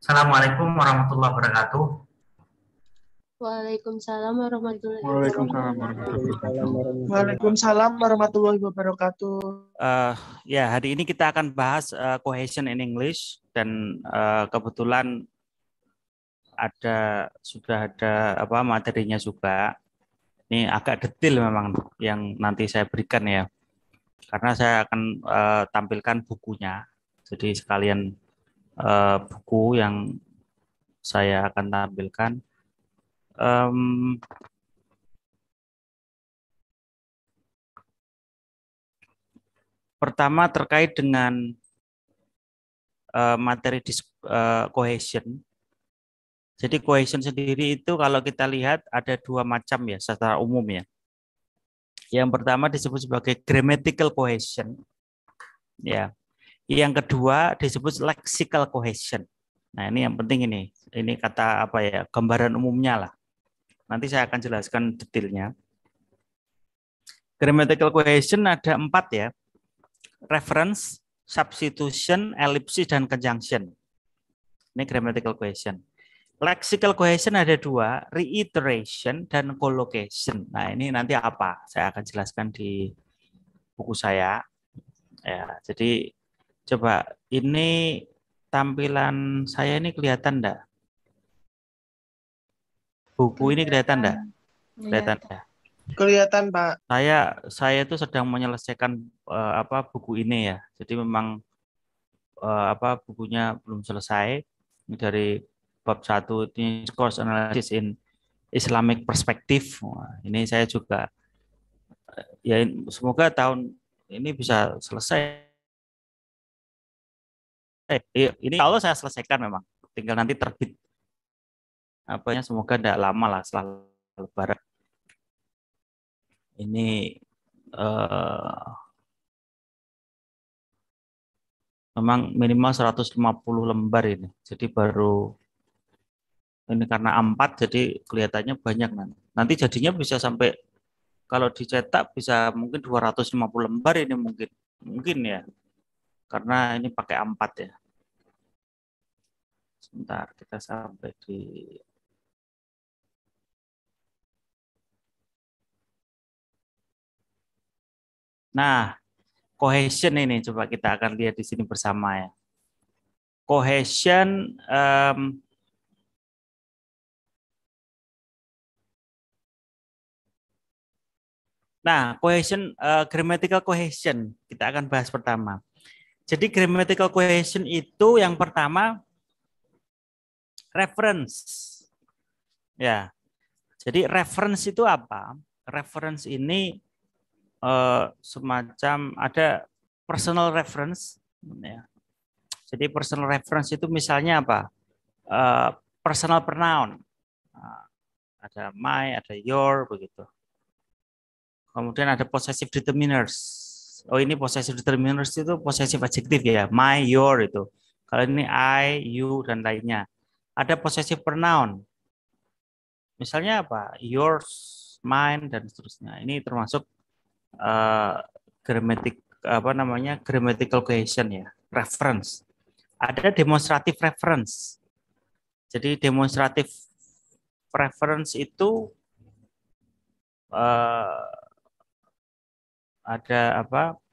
Assalamualaikum warahmatullahi wabarakatuh. Waalaikumsalam warahmatullahi Waalaikumsalam wabarakatuh. warahmatullahi wabarakatuh. Waalaikumsalam warahmatullahi wabarakatuh. Ya, hari ini kita akan bahas cohesion in English dan kebetulan sudah ada materinya juga. Ini agak detail memang yang nanti saya berikan ya, karena saya akan tampilkan bukunya. Jadi sekalian buku yang saya akan tampilkan. Pertama terkait dengan materi cohesion. Jadi cohesion sendiri itu kalau kita lihat ada dua macam ya secara umum ya. Yang pertama disebut sebagai grammatical cohesion. Ya. Yang kedua disebut lexical cohesion. Nah, ini yang penting ini. Ini kata apa ya? Gambaran umumnya lah. Nanti saya akan jelaskan detailnya. Grammatical cohesion ada 4 ya. Reference, substitution, ellipsis, dan conjunction. Ini grammatical cohesion. Lexical cohesion ada 2, reiteration dan collocation. Nah, ini nanti apa? Saya akan jelaskan di buku saya. Ya, jadi coba ini tampilan saya ini kelihatan enggak? Buku ini kelihatan enggak? Kelihatan ya? Kelihatan, Pak. Saya itu sedang menyelesaikan buku ini ya. Jadi memang bukunya belum selesai. Ini dari bab 1 ini course analysis in Islamic perspective. Wah, ini saya juga ya semoga tahun ini bisa selesai. Ini kalau saya selesaikan memang tinggal nanti terbit semoga tidak lama lah setelah Lebaran. Ini memang minimal 150 lembar ini. Jadi baru ini karena A4 jadi kelihatannya banyak nanti. Nanti jadinya bisa sampai kalau dicetak bisa mungkin 250 lembar ini mungkin ya. Karena ini pakai A4 ya. Sebentar kita sampai di Nah, cohesion ini coba kita akan lihat di sini bersama ya. Cohesion cohesion grammatical cohesion kita akan bahas pertama. Jadi grammatical cohesion itu yang pertama reference. Ya. Jadi reference itu apa? Reference ini semacam ada personal reference ya. Jadi personal reference itu misalnya apa? Personal pronoun. Ada my, ada your begitu. Kemudian ada possessive determiners. Oh, ini possessive determiners itu possessive adjektif ya. My, your itu. Kalau ini I, you dan lainnya. Ada possessive pronoun. Misalnya apa? Yours, mine dan seterusnya. Ini termasuk grammatical cohesion ya. Reference. Ada demonstrative reference. Jadi demonstrative reference itu ada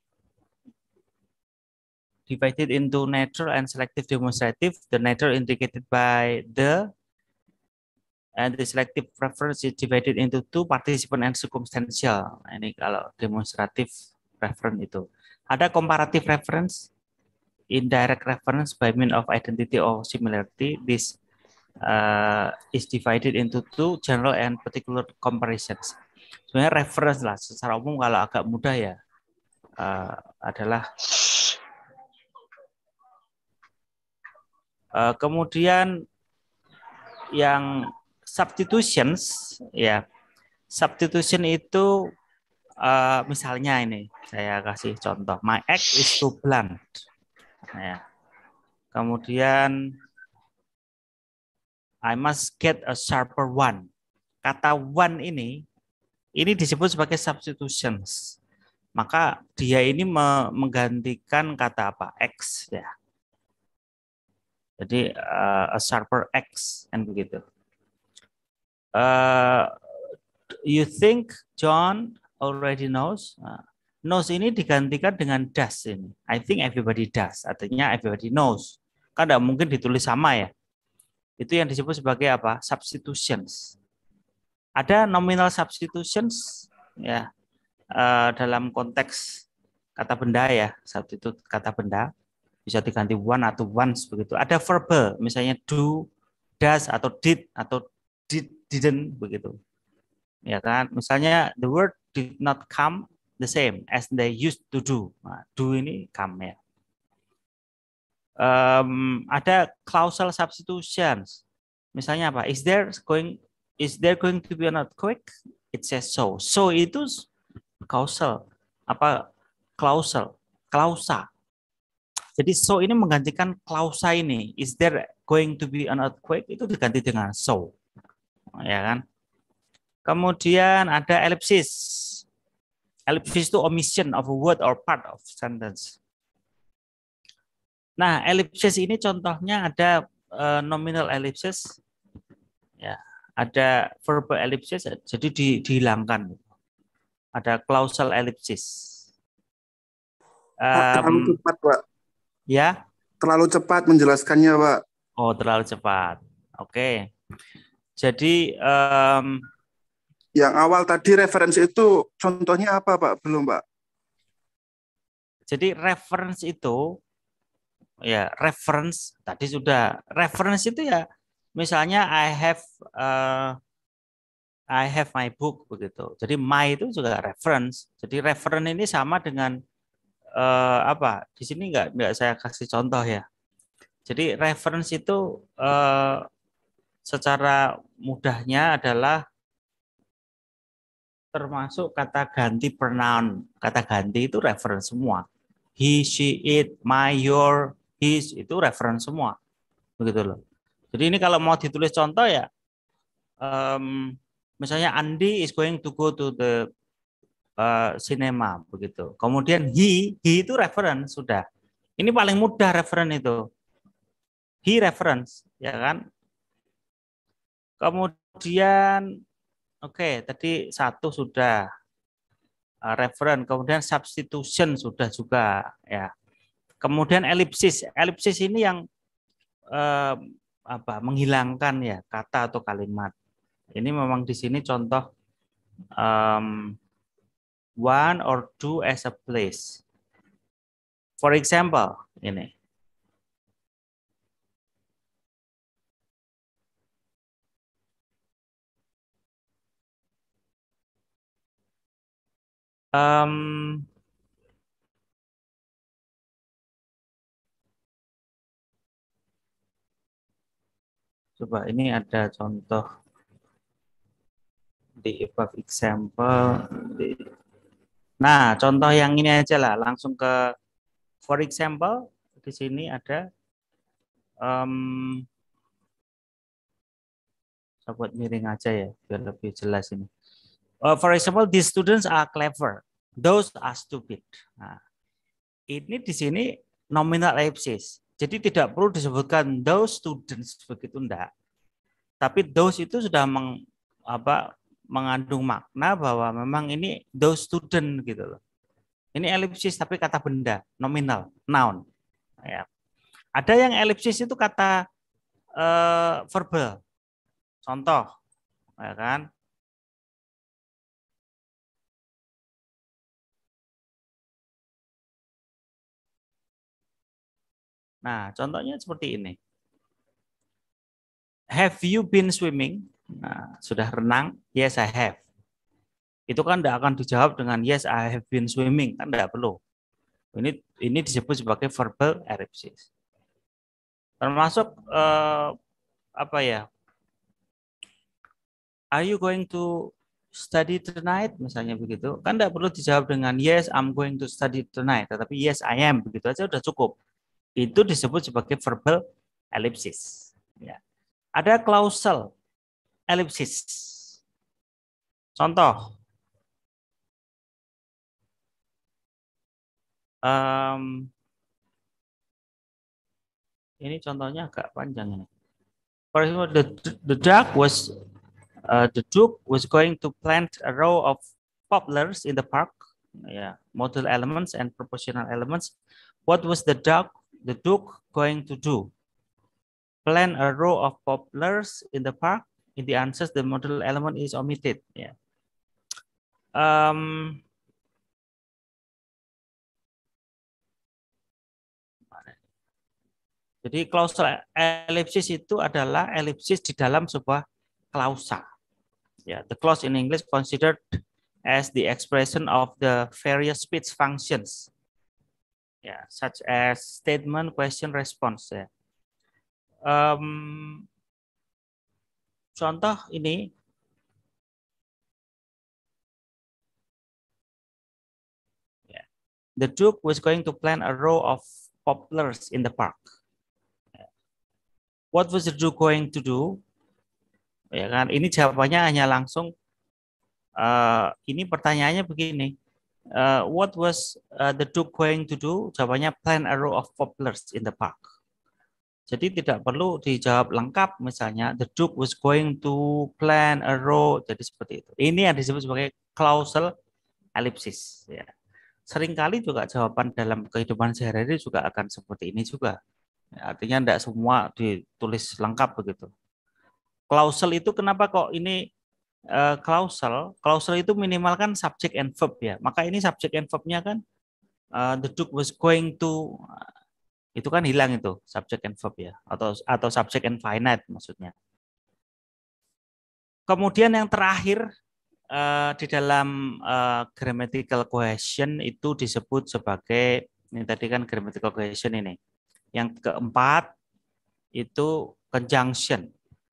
divided into natural and selective demonstrative. The natural indicated by the and the selective reference is divided into 2, participant and circumstantial. Nah, ini kalau demonstrative reference itu. Ada comparative reference, indirect reference by means of identity or similarity. This is divided into 2, general and particular comparisons. Sebenarnya reference lah secara umum kalau agak mudah ya adalah kemudian yang substitutions ya. Substitution itu misalnya ini saya kasih contoh, my axe is too blunt. Ya. Kemudian I must get a sharper one. Kata one ini disebut sebagai substitutions. Maka dia ini menggantikan kata apa? X ya. Jadi a sharper X kan begitu. You think John already knows? Knows ini digantikan dengan does ini. I think everybody does. Artinya everybody knows. Kan tidak mungkin ditulis sama ya. Itu yang disebut sebagai apa? Substitutions. Ada nominal substitutions ya dalam konteks kata benda ya. Substitute kata benda bisa diganti one atau once begitu. Ada verbal, misalnya do, does atau didn't begitu. Ya kan? Misalnya the word did not come the same as they used to do. Nah, do ini come ya. Ada causal substitutions. Misalnya apa? Is there going to be an earthquake? It says so. So itu causal apa klausa. Jadi so ini menggantikan klausa ini. Is there going to be an earthquake? Itu diganti dengan so. Ya kan? Kemudian ada ellipsis. Ellipsis itu omission of a word or part of sentence. Nah, ellipsis ini contohnya ada nominal ellipsis. Ya, ada verbal ellipsis jadi dihilangkan. Ada causal ellipsis. Terlalu cepat, Pak. Ya. Terlalu cepat menjelaskannya, Pak. Oh, terlalu cepat. Oke. Jadi yang awal tadi referensi itu contohnya apa, Pak? Belum, Pak. Jadi reference itu ya reference tadi sudah. Reference itu ya misalnya I have my book begitu. Jadi my itu juga reference. Jadi reference ini sama dengan apa? Di sini enggak saya kasih contoh ya. Jadi reference itu secara mudahnya adalah termasuk kata ganti pronoun. Kata ganti itu reference semua. He, she, it, my, your, his itu reference semua. Begitu loh. Jadi ini kalau mau ditulis contoh ya misalnya Andi is going to go to the cinema begitu. Kemudian he itu reference sudah. Ini paling mudah reference itu. He reference ya kan. Kemudian oke, tadi satu sudah reference, kemudian substitution sudah juga ya. Kemudian ellipsis. Ellipsis ini yang menghilangkan ya kata atau kalimat. Ini memang di sini contoh one or two as a place. For example, ini. Coba ini ada contoh di above example. Nah, contoh yang ini aja lah, langsung ke for example. Di sini ada saya buat miring aja ya, biar lebih jelas ini. For example, these students are clever, those are stupid. Nah, ini di sini nominal ellipsis. Jadi tidak perlu disebutkan those students begitu enggak. Tapi those itu sudah mengandung makna bahwa memang ini those student gitu loh. Ini ellipsis tapi kata benda, nominal, noun. Ya. Ada yang ellipsis itu kata verbal. Contoh, ya kan? Nah, contohnya seperti ini. Have you been swimming? Nah, sudah renang? Yes, I have. Itu kan tidak akan dijawab dengan yes, I have been swimming, kan tidak perlu. Ini disebut sebagai verbal ellipsis. Termasuk apa ya? Are you going to study tonight? Misalnya begitu. Kan tidak perlu dijawab dengan yes, I'm going to study tonight. Tetapi yes, I am. Begitu aja sudah cukup. Itu disebut sebagai verbal ellipsis. Ya. Ada causal ellipsis. Contoh. Ini contohnya agak panjang ini. For example, the Duke was going to plant a row of poplars in the park. Yeah, modal elements and proportional elements. What was the Duke going to do? Plant a row of poplars in the park. In the answers, the modal element is omitted. Yeah. Jadi klausal elipsis itu adalah elipsis di dalam sebuah klausa. Yeah, the clause in English considered as the expression of the various speech functions. Yeah, such as statement, question, response. Yeah. Contoh ini. Yeah. The Duke was going to plant a row of poplars in the park. What was the Duke going to do? Ya kan, ini jawabannya hanya langsung. Ini pertanyaannya begini. What was the Duke going to do? Jawabannya plant a row of poplars in the park. Jadi tidak perlu dijawab lengkap. Misalnya the Duke was going to plant a row. Jadi seperti itu. Ini yang disebut sebagai klausal elipsis. Ya. Seringkali juga jawaban dalam kehidupan sehari-hari juga akan seperti ini juga. Artinya tidak semua ditulis lengkap begitu. Klausal itu kenapa kok ini klausal? Klausal itu minimal kan subject and verb ya. Maka ini subject and verb-nya kan the Duke was going to, itu kan hilang itu subject and verb ya, atau subject and finite maksudnya. Kemudian yang terakhir di dalam grammatical cohesion itu disebut sebagai, ini tadi kan grammatical cohesion ini. Yang keempat itu conjunction.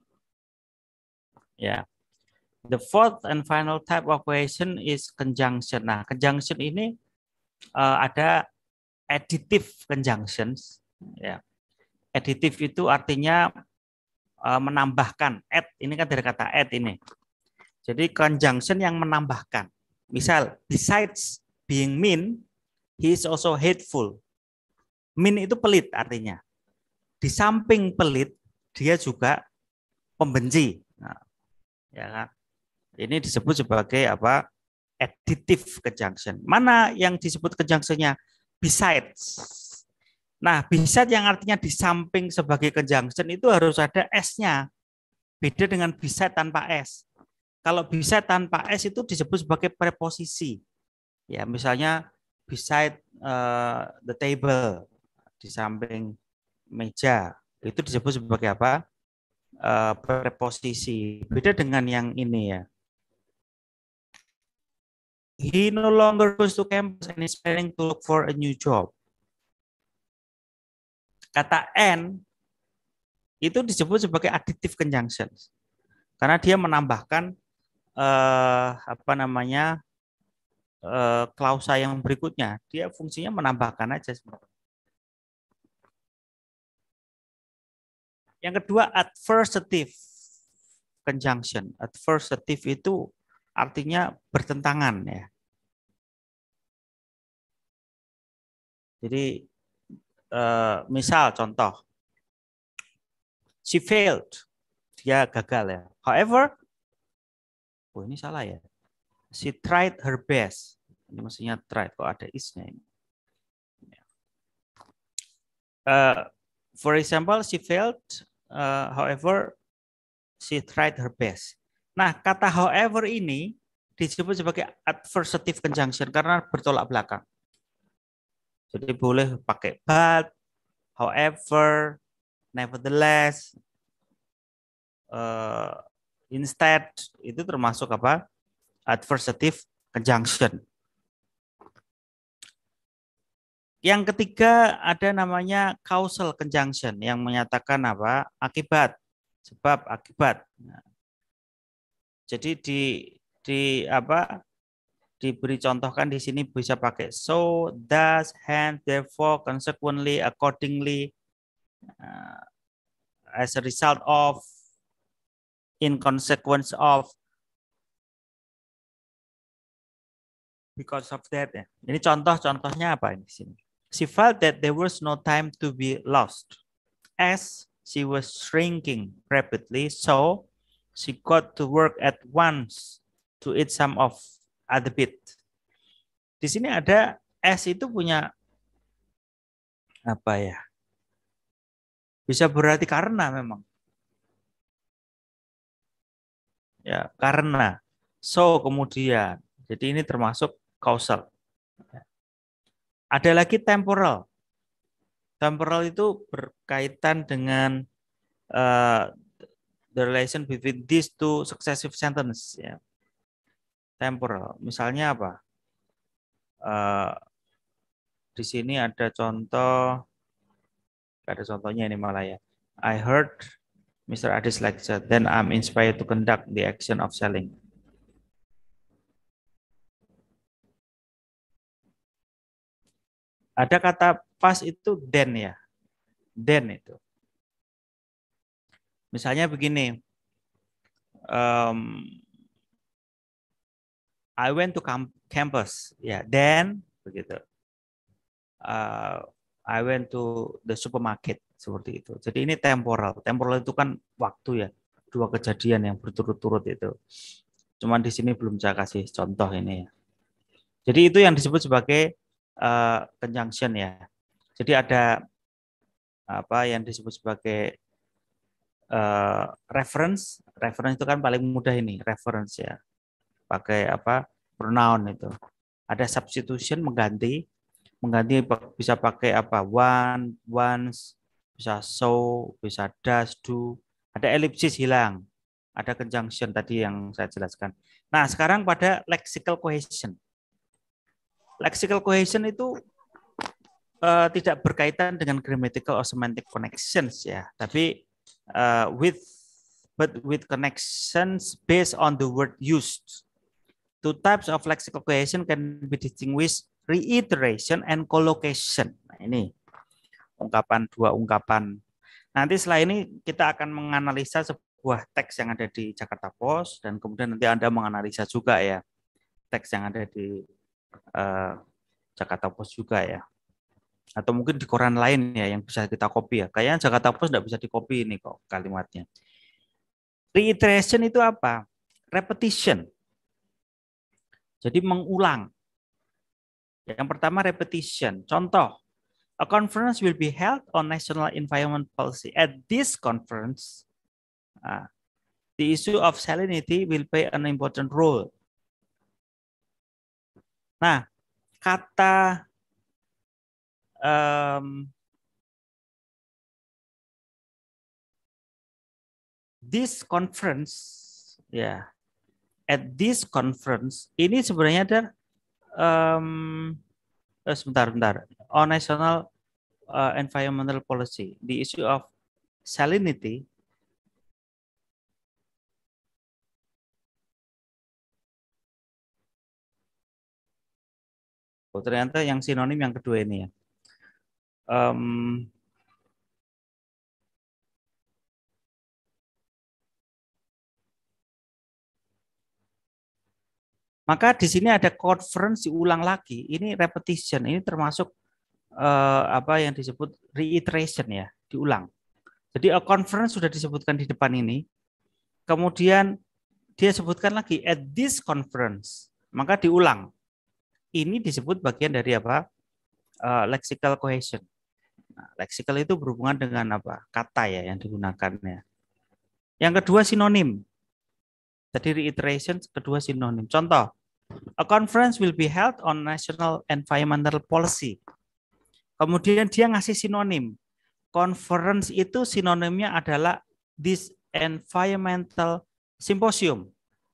Ya. The fourth and final type of cohesion is conjunction. Nah, conjunction ini ada additive conjunctions. Ya. Additive itu artinya menambahkan. Add, ini kan dari kata add ini. Jadi conjunction yang menambahkan. Misal, besides being mean, he is also hateful. Mean itu pelit artinya. Di samping pelit, dia juga pembenci. Nah, ya kan? Ini disebut sebagai apa? Additive conjunction. Mana yang disebut conjunctionnya? Besides. Nah, besides yang artinya di samping sebagai conjunction itu harus ada S-nya. Beda dengan beside tanpa S. Kalau beside tanpa S itu disebut sebagai preposisi. Ya, misalnya beside the table. Di samping meja itu disebut sebagai apa? Preposisi. Beda dengan yang ini ya. He no longer goes to campus and is planning to look for a new job. Kata and itu disebut sebagai additive conjunction karena dia menambahkan klausa yang berikutnya. Dia fungsinya menambahkan aja sebenarnya. Yang kedua, adversative conjunction. Adversative itu artinya bertentangan ya. Jadi misal contoh, she failed, dia gagal ya. However, ini salah ya. She tried her best. Ini maksudnya tried, kok ada is-nya ini. For example, she failed. However, she tried her best. Nah, kata however ini disebut sebagai adversative conjunction karena bertolak belakang. Jadi boleh pakai but, however, nevertheless, instead, itu termasuk apa? Adversative conjunction. Yang ketiga ada namanya causal conjunction yang menyatakan apa? Akibat, sebab, akibat. Nah, jadi diberi contohkan di sini bisa pakai so, thus, hence, therefore, consequently, accordingly, as a result of, in consequence of, because of that. Ya. Ini contoh-contohnya apa ini di sini? She felt that there was no time to be lost. as she was shrinking rapidly, so she got to work at once to eat some of other bit. Di sini ada as itu punya apa ya? Bisa berarti karena memang. Ya, karena. So kemudian. Jadi ini termasuk causal. Ada lagi temporal. Temporal itu berkaitan dengan the relation between these two successive sentence. Ya. Temporal. Misalnya apa? Di sini ada contoh. Ada contohnya ini malah ya. I heard Mr. Adis lecture, then I'm inspired to conduct the action of selling. Ada kata pas itu then ya. Then itu. Misalnya begini. I went to campus. Ya, then begitu. I went to the supermarket seperti itu. Jadi ini temporal. Temporal itu kan waktu ya. Dua kejadian yang berturut-turut itu. Cuman di sini belum saya kasih contoh ini ya. Jadi itu yang disebut sebagai conjunction ya. Jadi ada apa yang disebut sebagai reference. Reference itu kan paling mudah ini, reference ya. Pakai apa? Pronoun itu. Ada substitution mengganti bisa pakai apa? One, once, bisa so, bisa does, do. Ada ellipsis hilang. Ada conjunction tadi yang saya jelaskan. Nah, sekarang pada lexical cohesion. Lexical cohesion itu tidak berkaitan dengan grammatical or semantic connections ya, tapi with connections based on the word used. Two types of lexical cohesion can be distinguished: reiteration and collocation. Nah, ini dua ungkapan. Nanti setelah ini kita akan menganalisa sebuah teks yang ada di Jakarta Post dan kemudian nanti Anda menganalisa juga ya teks yang ada di Jakarta Post juga ya. Atau mungkin di koran lain ya yang bisa kita copy ya. Kayaknya Jakarta Post tidak bisa di copy ini kok kalimatnya. Reiteration itu apa? Repetition. Jadi mengulang. Yang pertama repetition. Contoh, a conference will be held on national environment policy. At this conference, the issue of salinity will play an important role. Nah, kata this conference, ya, at this conference ini sebenarnya ada sebentar, on national environmental policy, the issue of salinity. Oh, ternyata yang sinonim yang kedua ini ya. Maka di sini ada conference diulang lagi. Ini repetition. Ini termasuk apa yang disebut reiteration ya, diulang. Jadi a conference sudah disebutkan di depan ini. Kemudian dia sebutkan lagi at this conference. Maka diulang. Ini disebut bagian dari apa? Lexical cohesion. Nah, lexical itu berhubungan dengan apa? Kata ya yang digunakannya. Yang kedua sinonim. Tadi reiteration, kedua sinonim. Contoh, a conference will be held on national environmental policy. Kemudian dia ngasih sinonim. Conference itu sinonimnya adalah this environmental symposium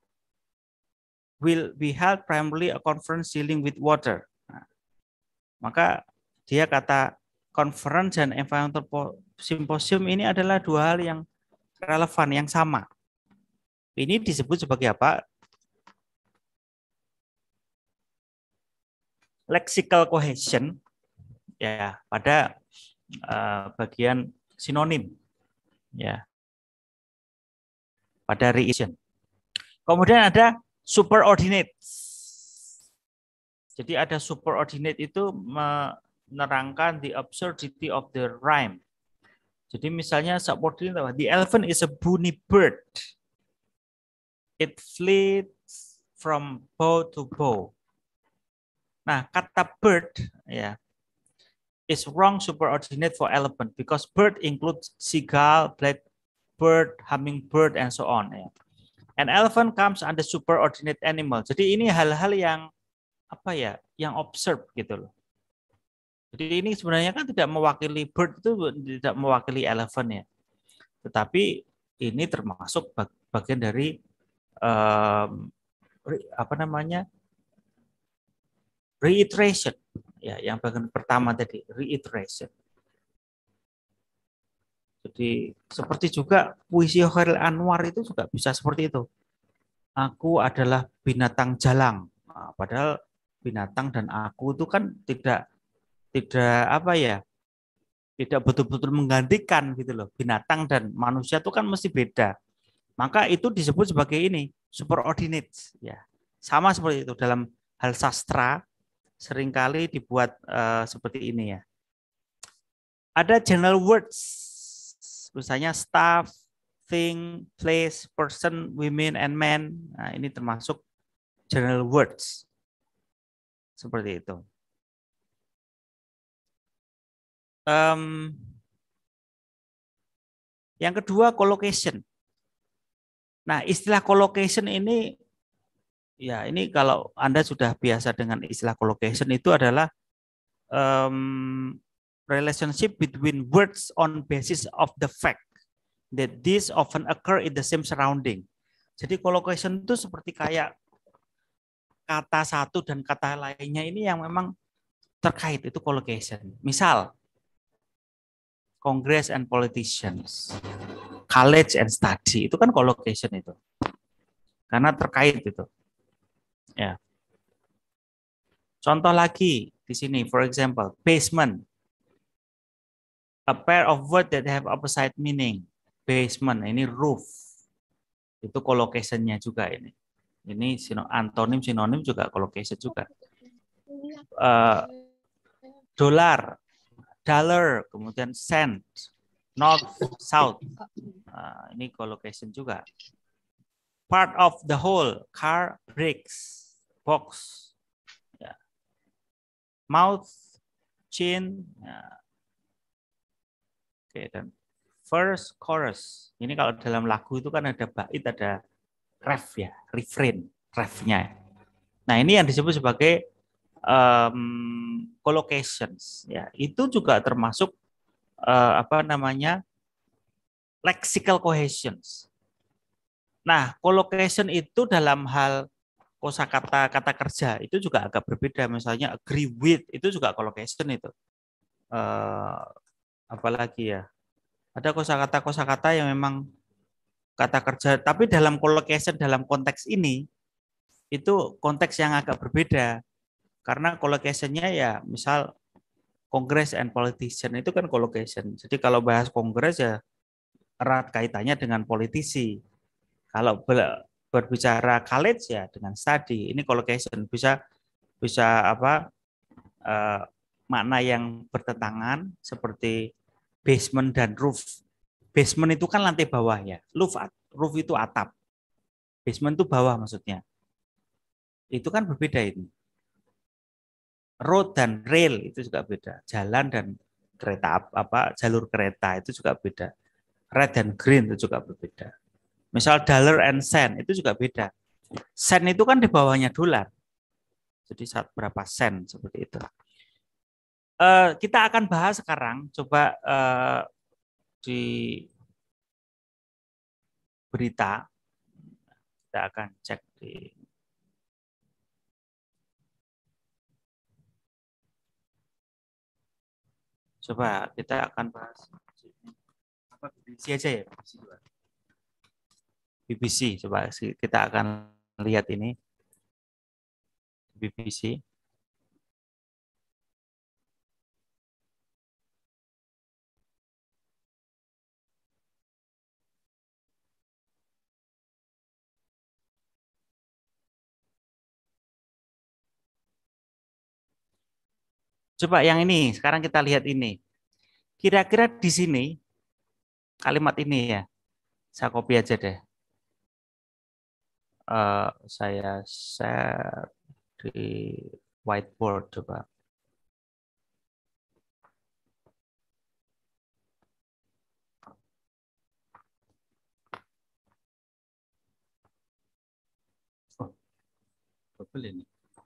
will be held primarily a conference dealing with water. Nah, maka dia kata conference dan environmental symposium ini adalah dua hal yang relevan, yang sama. Ini disebut sebagai apa? Lexical cohesion ya pada bagian sinonim ya pada reiteration. Kemudian ada superordinate. Jadi ada superordinate itu menerangkan the absurdity of the rhyme. Jadi misalnya subordinate apa? The elephant is a bony bird. It flees from bow to bow. Nah, kata bird ya is wrong superordinate for elephant because bird includes seagull, blackbird, hummingbird, and so on. Ya. An elephant comes under superordinate animal. Jadi ini hal-hal yang apa ya, yang observe gitu loh. Jadi ini sebenarnya kan tidak mewakili bird, itu tidak mewakili elephant ya. Tetapi ini termasuk bagian dari apa namanya, reiteration ya, yang bagian pertama tadi reiteration. Jadi seperti juga puisi Khairil Anwar itu juga bisa seperti itu. Aku adalah binatang jalang. Nah, padahal binatang dan aku itu kan tidak apa ya, tidak betul-betul menggantikan gitu loh. Binatang dan manusia itu kan mesti beda. Maka itu disebut sebagai ini superordinate ya. Sama seperti itu dalam hal sastra seringkali dibuat seperti ini ya. Ada general words, misalnya staff, thing, place, person, women, and men. Nah, ini termasuk general words. Seperti itu. Yang kedua, collocation. Nah, istilah collocation ini, ya ini kalau Anda sudah biasa dengan istilah collocation itu adalah relationship between words on basis of the fact that these often occur in the same surrounding. Jadi collocation itu seperti kayak kata satu dan kata lainnya ini yang memang terkait, itu collocation. Misal, Congress and politicians, college and study, itu kan collocation itu. Karena terkait itu. Ya. Contoh lagi di sini, for example, basement. A pair of words that have opposite meaning. Basement, ini roof. Itu collocation-nya juga ini. Ini antonim, sinonim juga collocation juga. Dollar, dollar, kemudian cent, north, south. Ini collocation juga. Part of the whole, car, brakes, box. Ya. Mouth, chin. Ya. Oke, dan verse, chorus. Ini kalau dalam lagu itu kan ada bait, ada ref ya, refrain, refnya. Nah, ini yang disebut sebagai collocations ya. Itu juga termasuk apa namanya, lexical cohesions. Nah, collocation itu dalam hal kosakata kata kerja itu juga agak berbeda. Misalnya agree with itu juga collocation itu. Apalagi ya, ada kosakata yang memang kata kerja, tapi dalam collocation dalam konteks ini itu konteks yang agak berbeda. Karena collocation-nya ya misal Congress and politician itu kan collocation. Jadi kalau bahas Kongres ya erat kaitannya dengan politisi. Kalau berbicara college ya dengan study. Ini collocation bisa apa makna yang bertentangan seperti basement dan roof. Basement itu kan lantai bawah ya. Roof itu atap. Basement itu bawah maksudnya. Itu kan berbeda ini. Road dan rail itu juga beda. Jalan dan kereta jalur kereta itu juga beda. Red dan green itu juga berbeda. Misal dollar and cent itu juga beda. Sen itu kan di bawahnya dolar. Jadi berapa sen seperti itu. Kita akan bahas sekarang. Coba di berita. Kita akan cek di coba kita akan bahas apa BBC aja ya, BBC coba kita akan lihat ini BBC. Coba yang ini, sekarang kita lihat ini. Kira-kira di sini kalimat ini ya. Saya copy aja deh. Saya share di whiteboard coba. Oh, double ini.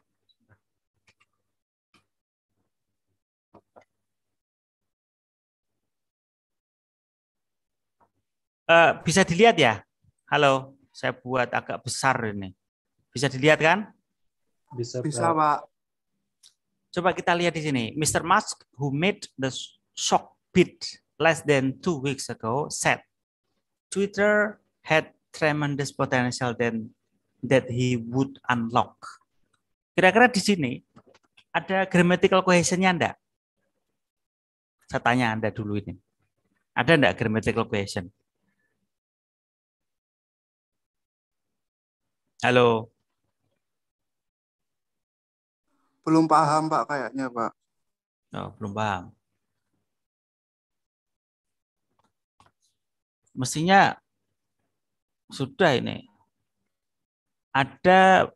Bisa dilihat ya? Halo, saya buat agak besar ini. Bisa dilihat kan? Bisa, Bisa, Pak. Pak. Coba kita lihat di sini. Mr. Musk, who made the shock bid less than 2 weeks ago, said Twitter had tremendous potential that he would unlock. Kira-kira di sini ada grammatical cohesion-nya enggak? Saya tanya Anda dulu ini. Ada enggak grammatical cohesion? Halo. Belum paham, Pak, kayaknya, Pak. Oh, belum paham. Mestinya sudah ini. Ada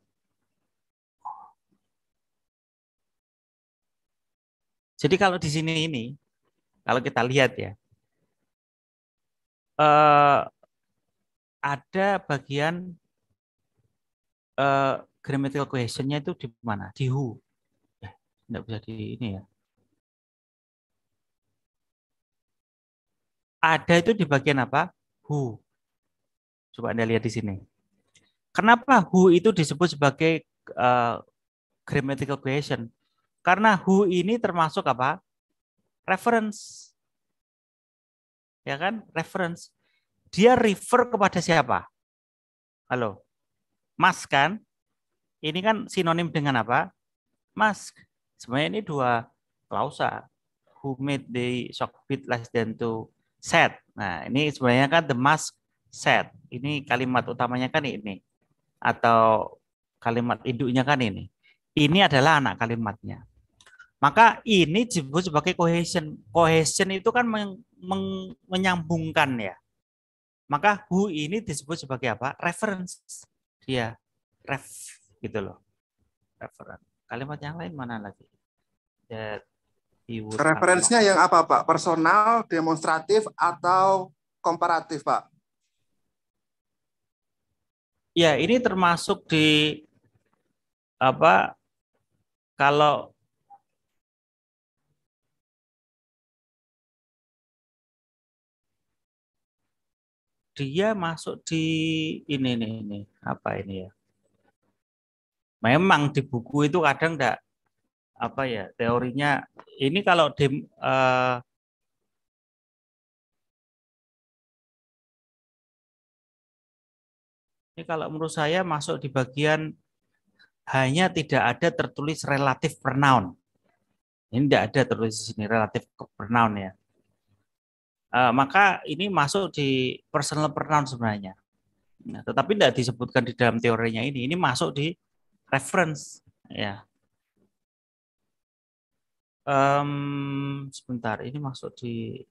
jadi kalau di sini ini, kalau kita lihat ya, ada bagian grammatical cohesion-nya itu di mana? Di who. Tidak bisa di ini ya. Ada itu di bagian apa? Who. Coba Anda lihat di sini. Kenapa who itu disebut sebagai grammatical cohesion? Karena who ini termasuk apa? Reference. Ya kan? Reference. Dia refer kepada siapa? Halo. Mas kan? Ini kan sinonim dengan apa? Mask. Sebenarnya ini dua klausa. Who made the shock bid less than to said. Nah, ini sebenarnya kan the mask said. Ini kalimat utamanya kan ini. Atau kalimat induknya kan ini. Ini adalah anak kalimatnya. Maka ini disebut sebagai cohesion. Cohesion itu kan menyambungkan ya. Maka who ini disebut sebagai apa? Reference. Dia ref gitu loh. Reference. Kalimat yang lain mana lagi? That he would Referensinya unlock. yang apa, Pak? Personal, demonstratif, atau komparatif, Pak? Ya, ini termasuk di apa? Kalau dia masuk di ini apa ini ya? Memang di buku itu kadang enggak apa ya teorinya ini kalau ini kalau menurut saya masuk di bagian hanya tidak ada tertulis relatif pronoun. Ini tidak ada tertulis di sini relatif pronoun ya. Maka ini masuk di personal pronoun sebenarnya. Nah, tetapi tidak disebutkan di dalam teorinya ini. Ini masuk di reference ya. Sebentar, ini masuk di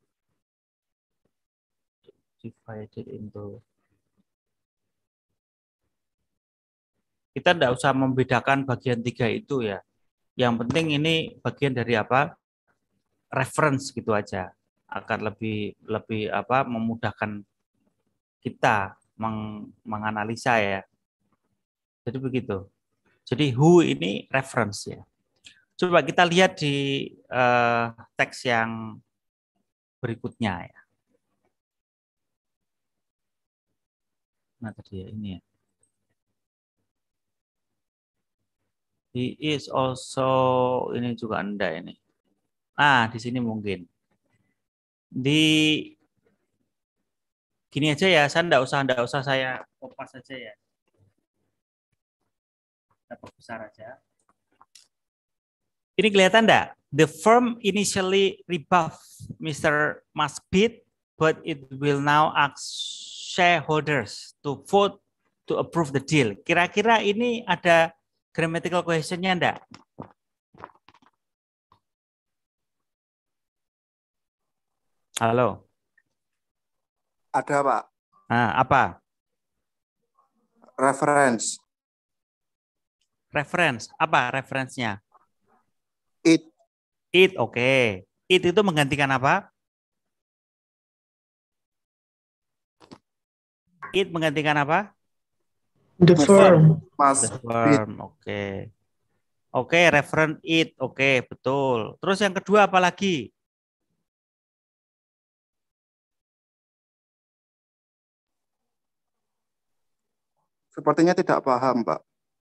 divided into. Kita tidak usah membedakan bagian 3 itu ya. Yang penting ini bagian dari apa? Reference gitu aja. Akan lebih apa memudahkan kita menganalisa ya. Jadi begitu. Jadi who ini reference ya. Coba kita lihat di teks yang berikutnya ya. Nah tadi ya ini ya. He is also ini juga Anda ini. Di sini mungkin. Di gini aja ya, saya enggak usah saya kopas saja ya. Dapat besar aja. Ini kelihatan enggak? The firm initially rebuffed Mr. Musk's bid, but it will now ask shareholders to vote to approve the deal. Kira-kira ini ada grammatical cohesion-nya enggak? Halo. Ada, Pak. Nah, apa? Reference. Reference. Apa referensinya? It. It, oke. It itu menggantikan apa? It menggantikan apa? The firm. Must The be. verb, oke. Oke, reference it, oke, betul. Terus yang kedua apa lagi? Sepertinya tidak paham, Pak.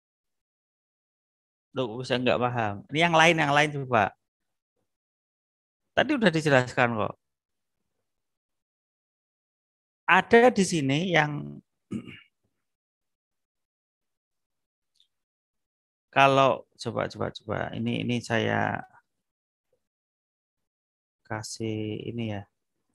Loh, saya nggak paham. Ini yang lain coba. Tadi udah dijelaskan kok. Ada di sini yang kalau coba ini saya kasih ini ya.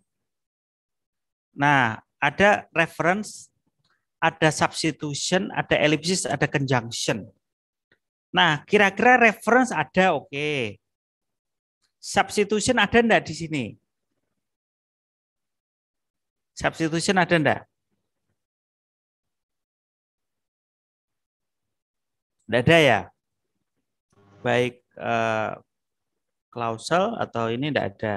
Nah, ada reference, ada substitution, ada ellipsis, ada conjunction. Nah, kira-kira reference ada, oke. Substitution ada enggak di sini? Substitution ada enggak? Enggak ada ya? Baik klausel atau ini enggak ada.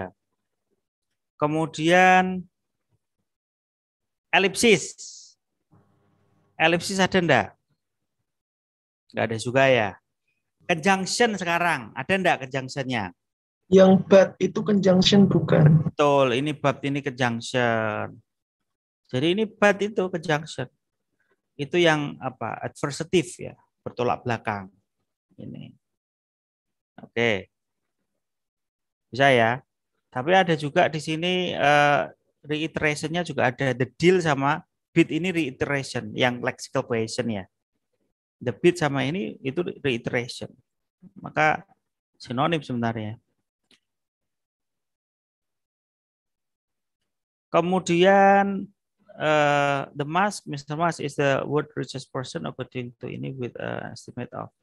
Kemudian elipsis. Elipsis ada enggak? Enggak ada juga ya. Conjunction sekarang, ada enggak conjunctionnya? Yang but itu conjunction bukan? Betul, ini but ini conjunction. Jadi ini but itu conjunction. Itu yang apa? Adversative ya, bertolak belakang. Ini. Oke. Bisa ya. Tapi ada juga di sini reiteration-nya juga ada. The deal sama bit ini reiteration yang lexical cohesion ya. The bit sama ini itu reiteration. Maka sinonim sebenarnya. Kemudian the mask, Mr. Mas is the word richest person according to ini with estimate of.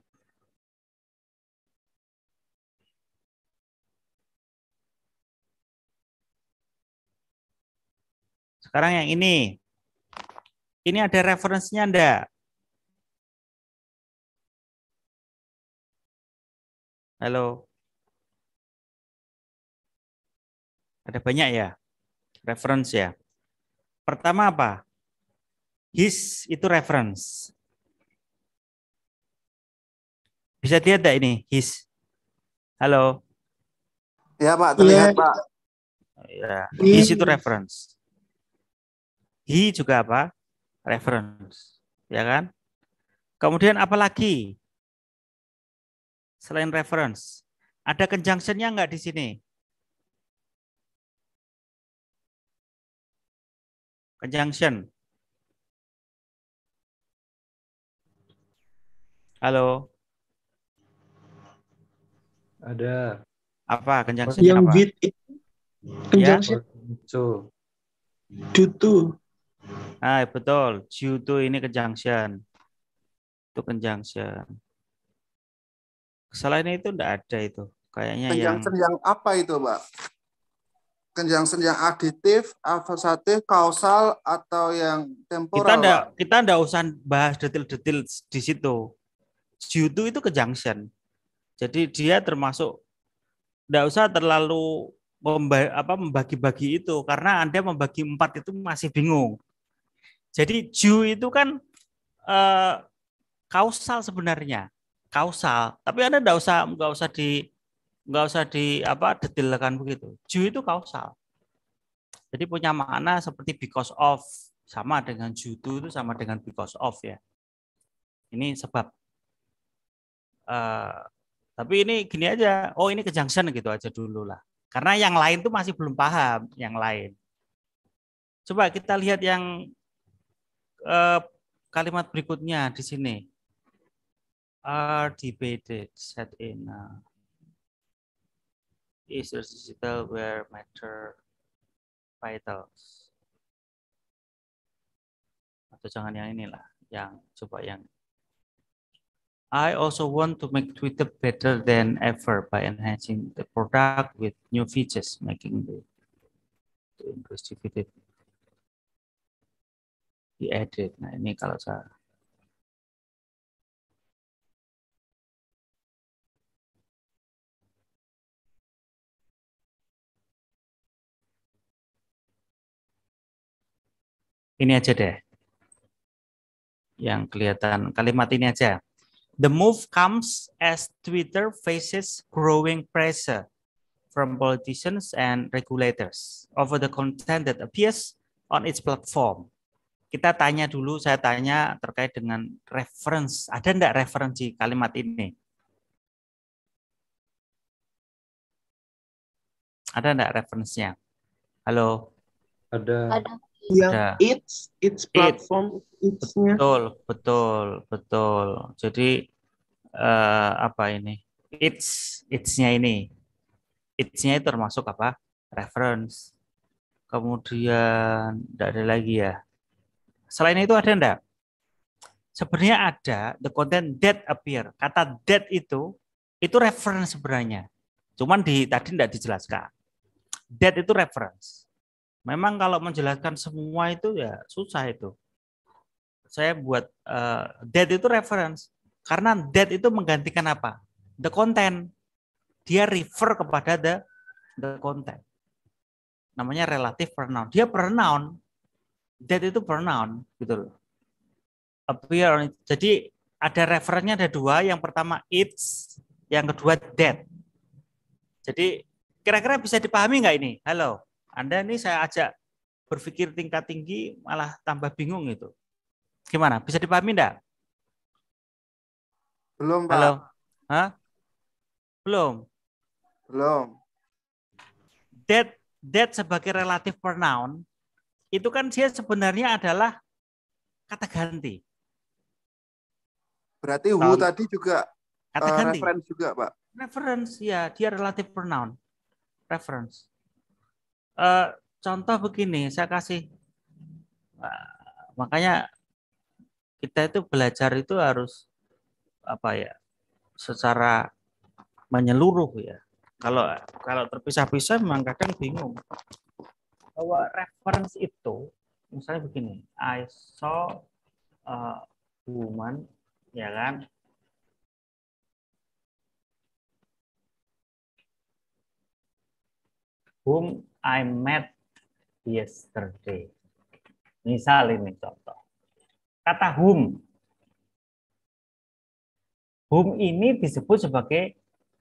Sekarang yang ini. Ini ada referensinya enggak? Halo. Ada banyak ya? Reference ya. Pertama apa? His itu reference. Bisa lihat enggak ini? His. Halo. Ya, Pak, terlihat, Iya. Pak. Ya, his itu reference. He juga apa? Reference. Ya kan? Kemudian apa lagi? Selain reference. Ada conjunction-nya enggak di sini? Conjunction. Halo. Ada. Apa conjunction-nya Yang apa? with itu conjunction So, due to. Ah, betul. Due to ini conjunction. Itu conjunction. Selain itu enggak ada itu. Kayaknya Conjunction yang apa itu, Pak? Conjunction yang aditif, adversatif, kausal, atau yang temporal, Pak? kita enggak usah bahas detail-detail di situ. Due to itu conjunction. Jadi dia termasuk enggak usah terlalu membagi-bagi itu karena Anda membagi 4 itu masih bingung. Jadi due itu kan kausal sebenarnya. Kausal, tapi Anda enggak usah detailkan begitu. Due itu kausal. Jadi punya makna seperti because of, sama dengan due to itu sama dengan because of ya. Ini sebab. Tapi ini gini aja, oh ini conjunction gitu aja dulu lah. Karena yang lain tuh masih belum paham, yang lain. Coba kita lihat yang kalimat berikutnya di sini. Are debated set in is digital where matter vitals. Atau jangan yang inilah, yang coba yang I also want to make Twitter better than ever by enhancing the product with new features, making the increase dividend. diedit. Nah, ini kalau saya ini aja deh. Yang kelihatan kalimat ini aja. The move comes as Twitter faces growing pressure from politicians and regulators over the content that appears on its platform. Kita tanya dulu, saya tanya terkait dengan reference. Ada enggak referensi kalimat ini? Ada enggak referensinya? Halo? Ada. Yang Ada. its platform, its-nya. Betul. Jadi apa ini? Its-nya ini. Its-nya itu termasuk apa? Reference. Kemudian enggak ada lagi ya. Selain itu ada enggak? Sebenarnya ada the content that appear. Kata that itu reference sebenarnya. Cuman tadi enggak dijelaskan. That itu reference. Memang kalau menjelaskan semua itu ya susah itu. Saya buat that itu reference. Karena that itu menggantikan apa? The content. Dia refer kepada the content. Namanya relative pronoun. Dia pronoun. That itu pronoun gitu loh. Appear. Jadi ada referensinya ada dua. Yang pertama it's, yang kedua that. Jadi kira-kira bisa dipahami nggak ini? Halo, Anda ini saya ajak berpikir tingkat tinggi malah tambah bingung itu. Gimana? Bisa dipahami enggak? Belum, Pak. Halo? Hah? Belum. That sebagai relative pronoun itu kan dia sebenarnya adalah kata ganti. Berarti who tadi juga Kata ganti. reference juga, Pak. Reference ya, dia relative pronoun. Reference. Contoh begini, saya kasih. Makanya kita itu belajar itu harus apa ya? Secara menyeluruh ya. Kalau terpisah-pisah memang kadang bingung. Bahwa reference itu misalnya begini, I saw a woman, ya kan? Whom I met yesterday. Misal ini contoh. Kata whom. Whom ini disebut sebagai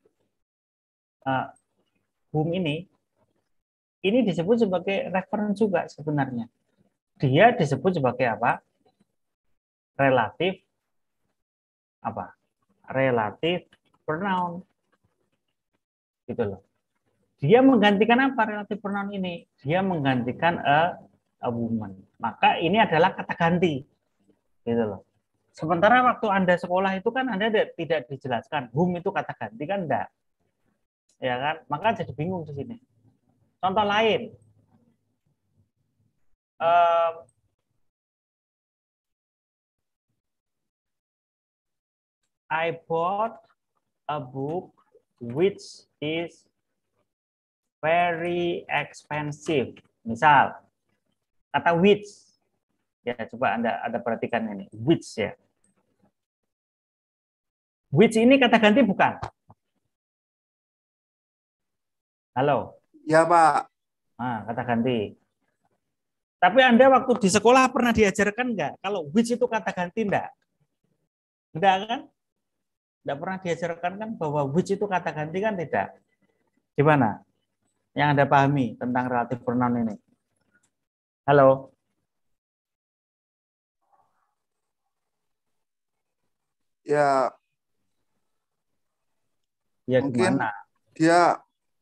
whom ini disebut sebagai reference juga sebenarnya. Dia disebut sebagai apa? Relatif apa? Relatif pronoun. Gitu loh. Dia menggantikan apa relatif pronoun ini? Dia menggantikan a woman. Maka ini adalah kata ganti. Gitu loh. Sementara waktu Anda sekolah itu kan Anda tidak dijelaskan whom itu kata ganti kan enggak. Ya kan? Maka jadi bingung di sini. Contoh lain. I bought a book which is very expensive. Misal, kata which. Ya, coba Anda perhatikan ini. Which ya. Which ini kata ganti bukan? Halo? Ya, Pak. Nah, kata ganti. Tapi Anda waktu di sekolah pernah diajarkan enggak? Kalau which itu kata ganti enggak? Enggak kan? Enggak pernah diajarkan kan bahwa which itu kata ganti kan tidak? Gimana? Yang Anda pahami tentang relative pronoun ini? Halo? Ya, Ya mungkin gimana? dia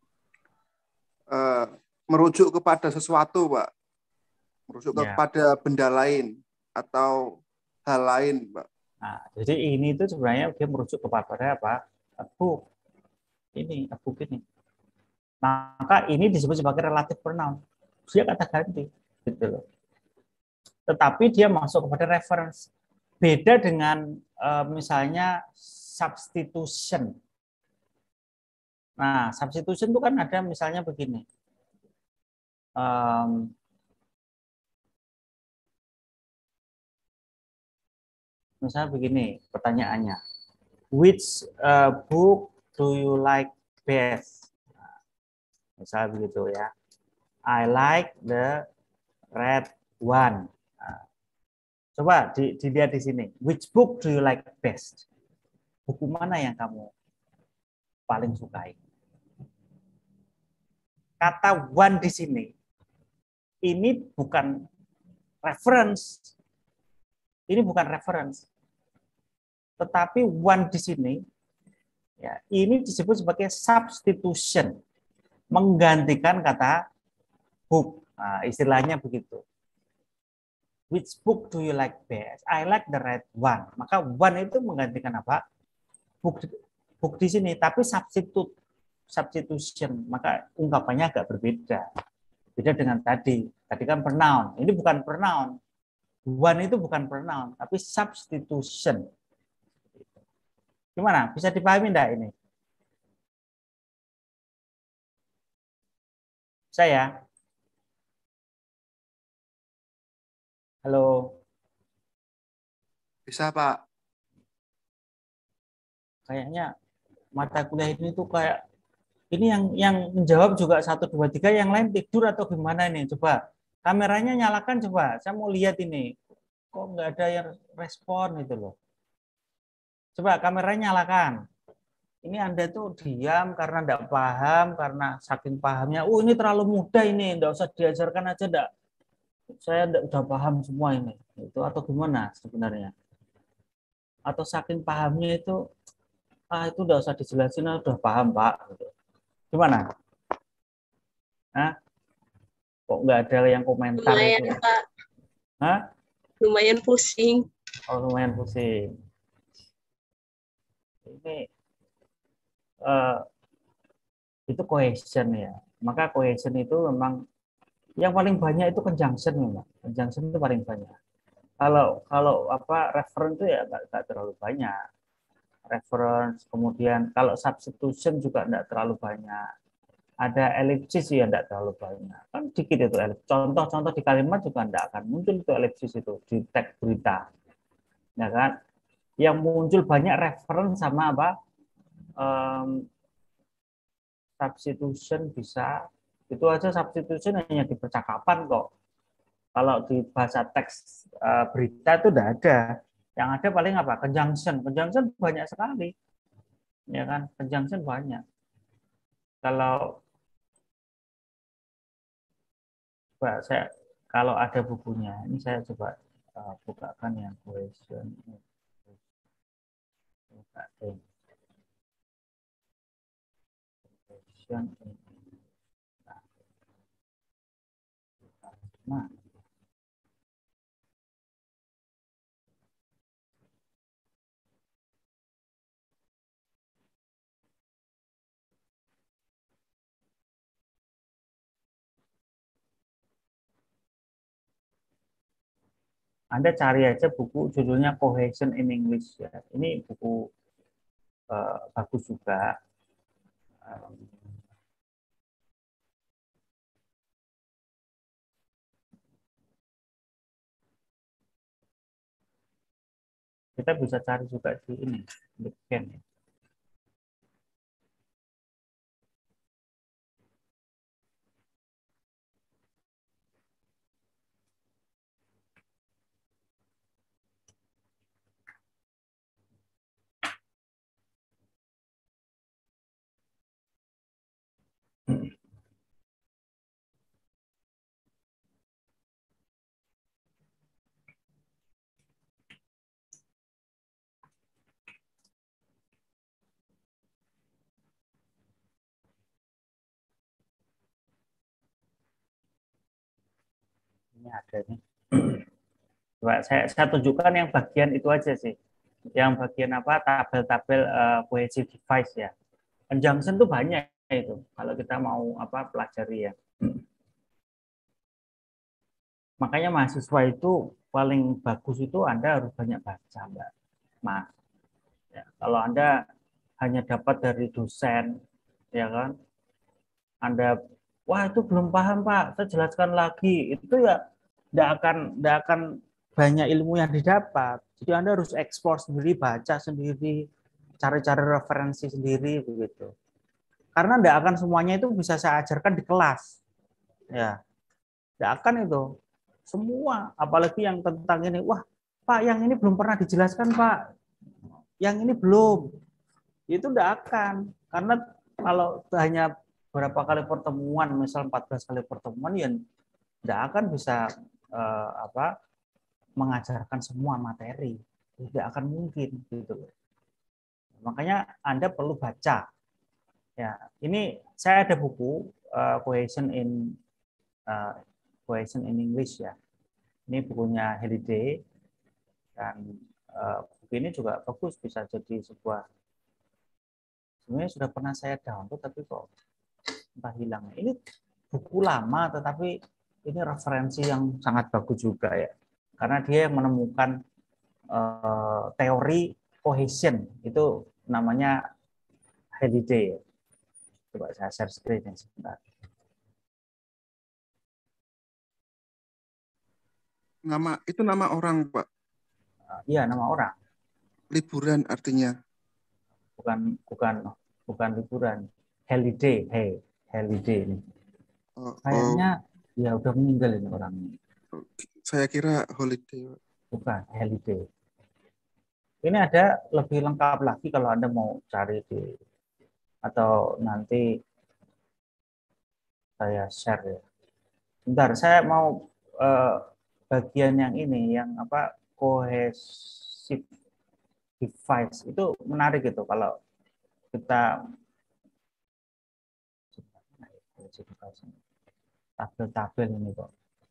merujuk kepada sesuatu, Pak. Merujuk kepada benda lain atau hal lain, Pak. Nah, jadi ini itu sebenarnya dia merujuk kepada apa? Book. Ini, book ini. Maka ini disebut sebagai relative pronoun. Dia kata ganti, gitu loh. Tetapi dia masuk kepada reference. Beda dengan misalnya substitution. Nah, substitution itu kan ada misalnya begini. Misalnya begini pertanyaannya. Which book do you like best? Misalnya begitu ya. I like the red one. Nah, coba dilihat di sini. Which book do you like best? Buku mana yang kamu paling sukai? Kata one di sini ini bukan reference. Ini bukan reference. Tetapi one di sini ya, ini disebut sebagai substitution, menggantikan kata book. Nah, istilahnya begitu. Which book do you like best? I like the red one. Maka one itu menggantikan apa? Book di sini, tapi substitution. Maka ungkapannya agak berbeda. Beda dengan tadi. Tadi kan pronoun. Ini bukan pronoun. One itu bukan pronoun, tapi substitution. Gimana? Bisa dipahami enggak ini? Saya. Halo. Bisa, Pak. Kayaknya mata kuliah ini tuh kayak ini yang menjawab juga 1 2 3, yang lain tidur atau gimana ini? Coba kameranya nyalakan coba. Saya mau lihat ini. Kok nggak ada yang respon itu loh. Coba kameranya nyalakan. Ini Anda tuh diam karena enggak paham, karena saking pahamnya. Ini terlalu mudah ini, enggak usah diajarkan aja enggak. Saya udah paham semua ini. Itu atau gimana sebenarnya? Atau saking pahamnya itu itu enggak usah dijelasin, udah paham, Pak. Gimana? Hah? Kok enggak ada yang komentar Lumayan, itu? Pak. Hah? Lumayan pusing. Oh, lumayan pusing. Ini itu cohesion ya. Maka cohesion itu memang yang paling banyak itu conjunction memang. Conjunction itu paling banyak. Kalau apa reference itu ya nggak terlalu banyak. Reference, kemudian kalau substitution juga nggak terlalu banyak. Ada elipsis ya nggak terlalu banyak. Kan dikit itu contoh-contoh di kalimat juga nggak akan muncul itu elipsis itu di teks berita. Ya kan? Yang muncul banyak reference sama apa? Substitution bisa. Itu aja substitution hanya di percakapan kok. Kalau di bahasa teks berita itu udah ada. Yang ada paling apa? Conjunction. Conjunction banyak sekali. Ya kan? Conjunction banyak. Kalau ada bukunya, ini saya coba bukakan yang question. Nah, Anda cari aja buku judulnya Cohesion in English ya. Ini buku bagus juga. Kita bisa cari juga di ini, di Ken. Ini ada nih. Coba saya tunjukkan yang bagian itu aja sih. Yang bagian apa? Tabel-tabel cohesive device ya. Conjunction tuh banyak itu. Kalau kita mau apa pelajari ya. Makanya mahasiswa itu paling bagus itu Anda harus banyak baca, Mbak. Mas. Ya, kalau Anda hanya dapat dari dosen, ya kan? Anda, wah itu belum paham Pak, saya jelaskan lagi. Itu ya tidak akan banyak ilmu yang didapat. Jadi Anda harus eksplor sendiri, baca sendiri, cari-cari referensi sendiri begitu. Karena tidak akan semuanya itu bisa saya ajarkan di kelas. Ya, tidak akan itu. Semua, apalagi yang tentang ini, wah, Pak, yang ini belum pernah dijelaskan, Pak. Yang ini belum. Itu tidak akan. Karena kalau hanya berapa kali pertemuan, misal 14 kali pertemuan, ya tidak akan bisa mengajarkan semua materi. Tidak akan mungkin gitu. Makanya Anda perlu baca. Ya, ini saya ada buku Cohesion in English ya. Ini bukunya Halliday dan buku ini juga bagus, bisa jadi sebuah, sebenarnya sudah pernah saya download tapi kok entah hilang. Ini buku lama tetapi ini referensi yang sangat bagus juga ya. Karena dia yang menemukan teori cohesion, itu namanya Halliday. Coba saya share screen sebentar. Nama orang, Pak. Iya, nama orang. Liburan artinya. Bukan liburan. Halliday, Halliday ini. Kayaknya ya udah meninggal ini orangnya. Saya kira holiday. Bukan, Halliday. Ini ada lebih lengkap lagi kalau Anda mau cari di, atau nanti saya share ya. Bentar, saya mau bagian yang ini, yang apa, cohesive device, itu menarik gitu kalau kita tabel-tabel ini kok.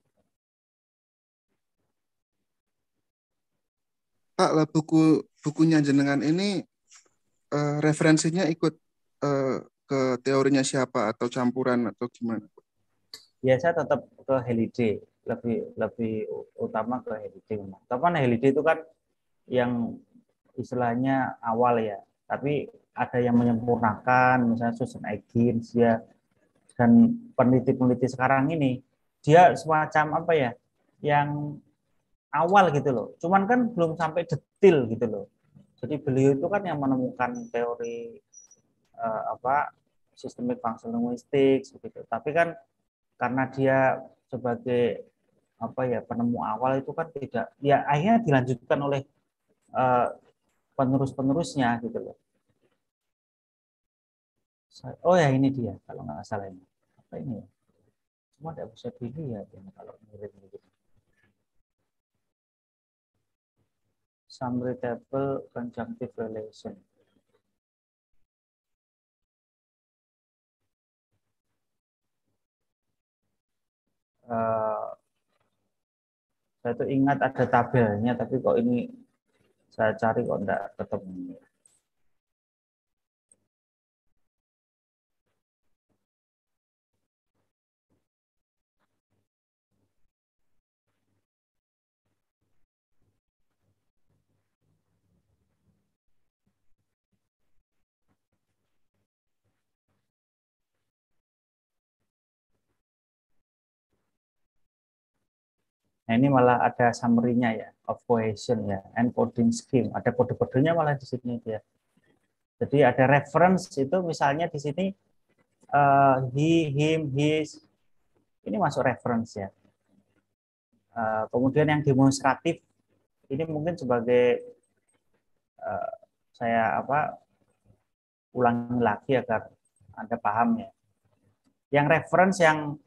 Pak, lah bukunya jenengan ini referensinya ikut ke teorinya siapa atau campuran atau gimana? Ya saya tetap ke Halliday, lebih utama ke Halliday. Tapi Halliday itu kan yang istilahnya awal ya, tapi ada yang menyempurnakan, misalnya Susan Atkins ya, dan peneliti-peneliti sekarang ini dia semacam apa ya, yang awal gitu loh, cuman kan belum sampai detail gitu loh. Jadi beliau itu kan yang menemukan teori systemic functional linguistics gitu. Tapi kan karena dia sebagai penemu awal itu kan tidak, ya akhirnya dilanjutkan oleh penerus-penerusnya gitu loh. Oh ya, ini dia kalau nggak salah ini. Apa ini ya? Cuma tidak bisa dilihat ini kalau mirip gitu. Summary table conjunctive relation. Saya tuh ingat ada tabelnya, tapi kok ini saya cari kok enggak ketemu. Nah, ini malah ada summary-nya ya, of cohesion ya, encoding scheme. Ada kode-kodenya malah di sini dia. Jadi ada reference itu misalnya di sini he, him, his. Ini masuk reference ya. Kemudian yang demonstratif ini mungkin sebagai saya ulangi lagi agar Anda paham ya. Yang reference yang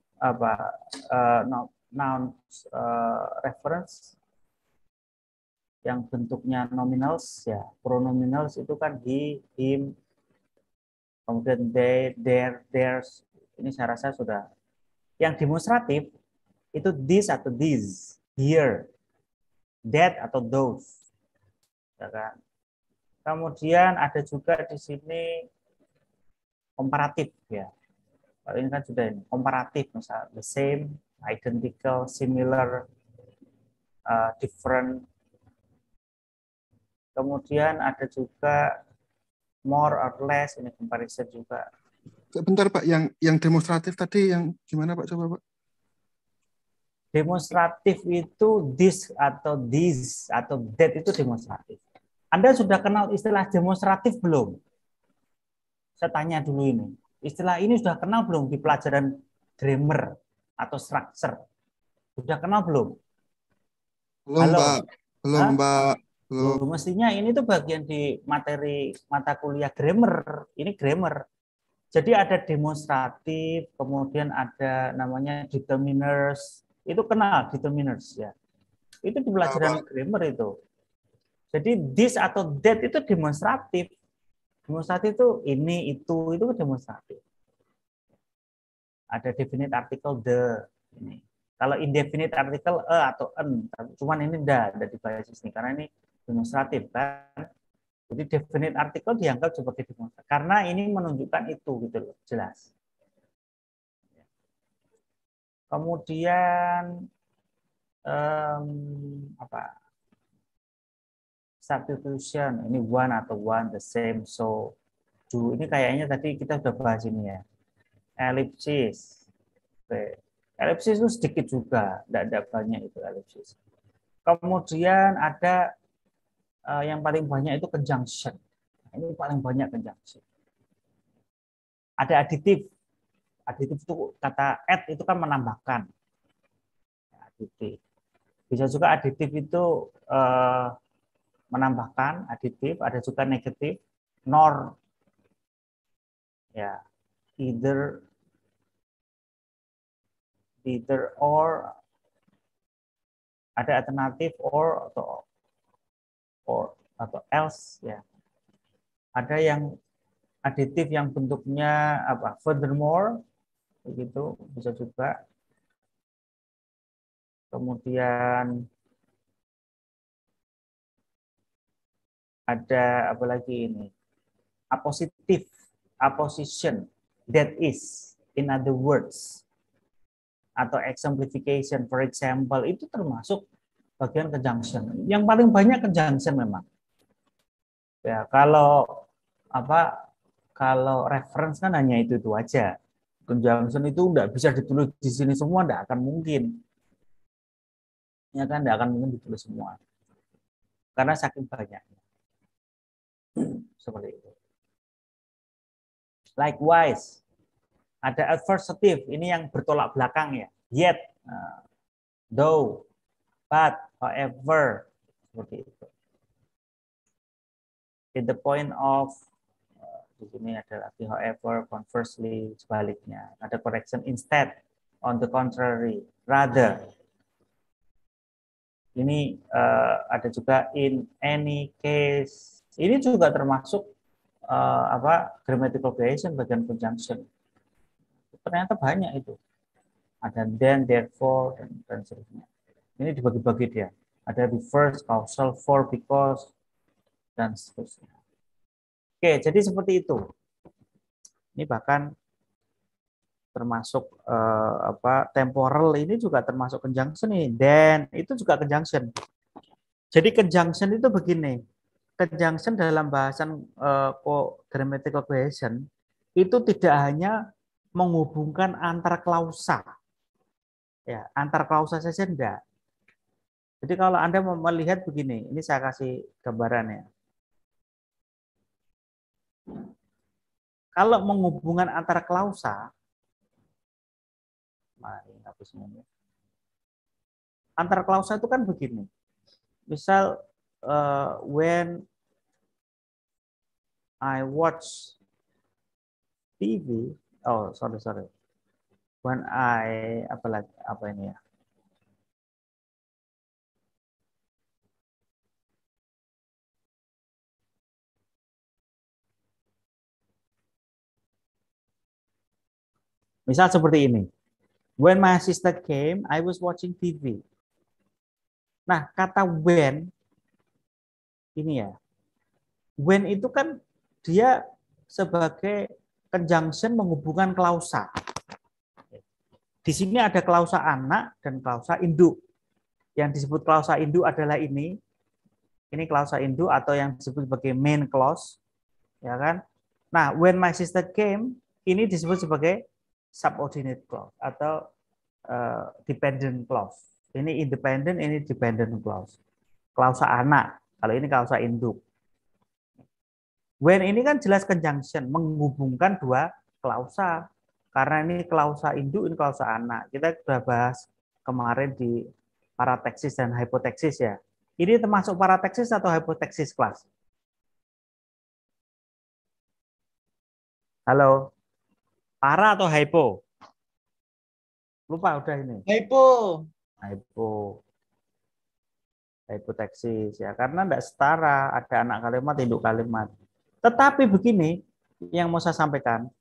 noun reference yang bentuknya nominals ya, pronominals itu kan he, him, kemudian they, their, theirs. Ini saya rasa sudah. Yang demonstratif itu this atau these, here, that atau those. Ya kan? Kemudian ada juga di sini komparatif ya. Kalau ini kan sudah ini komparatif, misalnya the same, identical, similar, different. Kemudian ada juga more or less, ini comparison juga. Sebentar Pak, yang demonstratif tadi yang gimana Pak, coba Pak? Demonstratif itu this atau that itu demonstratif. Anda sudah kenal istilah demonstratif belum? Saya tanya dulu ini. Istilah ini sudah kenal belum di pelajaran grammar atau structure? Sudah kenal belum? Belum, Halo? Pak. Belum, Hah? Pak. Belum. Loh, mestinya ini tuh bagian di materi mata kuliah grammar. Ini grammar. Jadi ada demonstratif, kemudian ada namanya determiners. Itu kenal determiners ya. Itu di pelajaran grammar itu. Jadi this atau that itu demonstratif. Demonstratif itu ini, itu demonstratif. Ada definite article the. Ini. Kalau indefinite article atau an. Cuman ini ada di basis ini. Karena ini demonstratif kan. Jadi definite article dianggap sebagai demonstratif. Karena ini menunjukkan itu gitu loh, jelas. Kemudian apa? Substitution, ini one atau one, the same, so, do. Ini kayaknya tadi kita sudah bahas ini ya. Ellipsis. Oke. Ellipsis itu sedikit juga, tidak banyak itu ellipsis. Kemudian ada yang paling banyak itu conjunction. Ini paling banyak conjunction. Ada aditif. Aditif itu kata add itu kan menambahkan. Aditif. Bisa juga aditif itu menambahkan, aditif, ada juga negatif, nor, ya, either or, ada alternatif or atau else ya. Ada yang aditif yang bentuknya apa? Furthermore, begitu bisa juga. Kemudian ada apa lagi ini? Appositive, apposition, that is, in other words, atau exemplification, for example, itu termasuk bagian conjunction. Yang paling banyak conjunction memang. Ya, kalau apa? Kalau reference kan hanya itu aja. Conjunction itu enggak bisa ditulis di sini semua, enggak akan mungkin. Ya kan, enggak akan mungkin ditulis semua. Karena saking banyaknya. Seperti itu. Likewise, ada adversative, ini yang bertolak belakang ya. Yet, though, but, however, seperti itu. At the point of, di sini ada lagi however, conversely, sebaliknya. Ada correction instead, on the contrary, rather. Ini ada juga in any case. Ini juga termasuk grammatical variation bagian conjunction. Ternyata banyak itu. Ada then, therefore, dan seterusnya. Ini dibagi-bagi dia. Ada reverse, causal, for, because, dan seterusnya. Oke, jadi seperti itu. Ini bahkan termasuk temporal ini juga termasuk conjunction ini. Then itu juga conjunction. Jadi conjunction itu begini. Conjunction dalam bahasan grammatical variation itu tidak hanya menghubungkan antar klausa. Ya, antar klausa saja enggak. Jadi kalau Anda mau melihat begini, ini saya kasih gambarannya. Kalau menghubungkan antar klausa, mari hapusnya ini. Antar klausa itu kan begini. Misal when I watch TV, oh sorry. When I apa ini ya? Misal seperti ini. When my sister came, I was watching TV. Nah, kata when ini ya. When itu kan dia sebagai conjunction menghubungkan klausa. Di sini ada klausa anak dan klausa induk. Yang disebut klausa induk adalah ini. Ini klausa induk atau yang disebut sebagai main clause, ya kan? Nah, when my sister came, ini disebut sebagai subordinate clause atau dependent clause. Ini independent, ini dependent clause. Klausa anak, kalau ini klausa induk. When ini kan jelas conjunction, menghubungkan dua klausa. Karena ini klausa induk, ini klausa anak. Kita sudah bahas kemarin di parateksis dan hipoteksis ya. Ini termasuk parateksis atau hipoteksis kelas? Halo? Para atau hypo? Lupa udah ini. Hypo. Hypo. Hipoteksis ya, karena tidak setara, ada anak kalimat, induk kalimat. Tetapi begini yang mau saya sampaikan,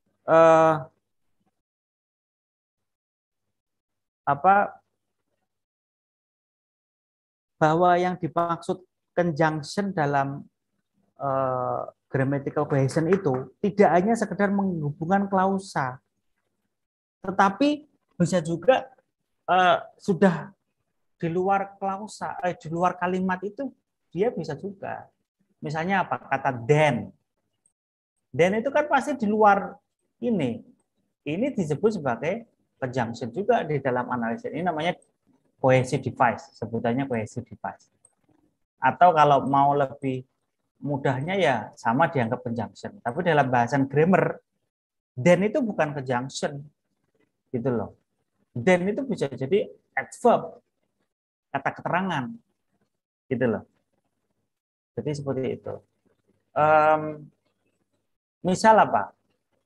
bahwa yang dimaksud conjunction dalam grammatical cohesion itu tidak hanya sekedar menghubungkan klausa, tetapi bisa juga sudah di luar klausa, di luar kalimat itu dia bisa juga. Misalnya apa? Kata then. Then itu kan pasti di luar ini. Ini disebut sebagai conjunction juga di dalam analisis. Ini namanya cohesive device, sebutannya cohesive device. Atau kalau mau lebih mudahnya ya sama dianggap conjunction. Tapi dalam bahasan grammar, then itu bukan conjunction. Gitu loh. Then itu bisa jadi adverb, kata keterangan, gitu loh. Jadi seperti itu. Misal apa?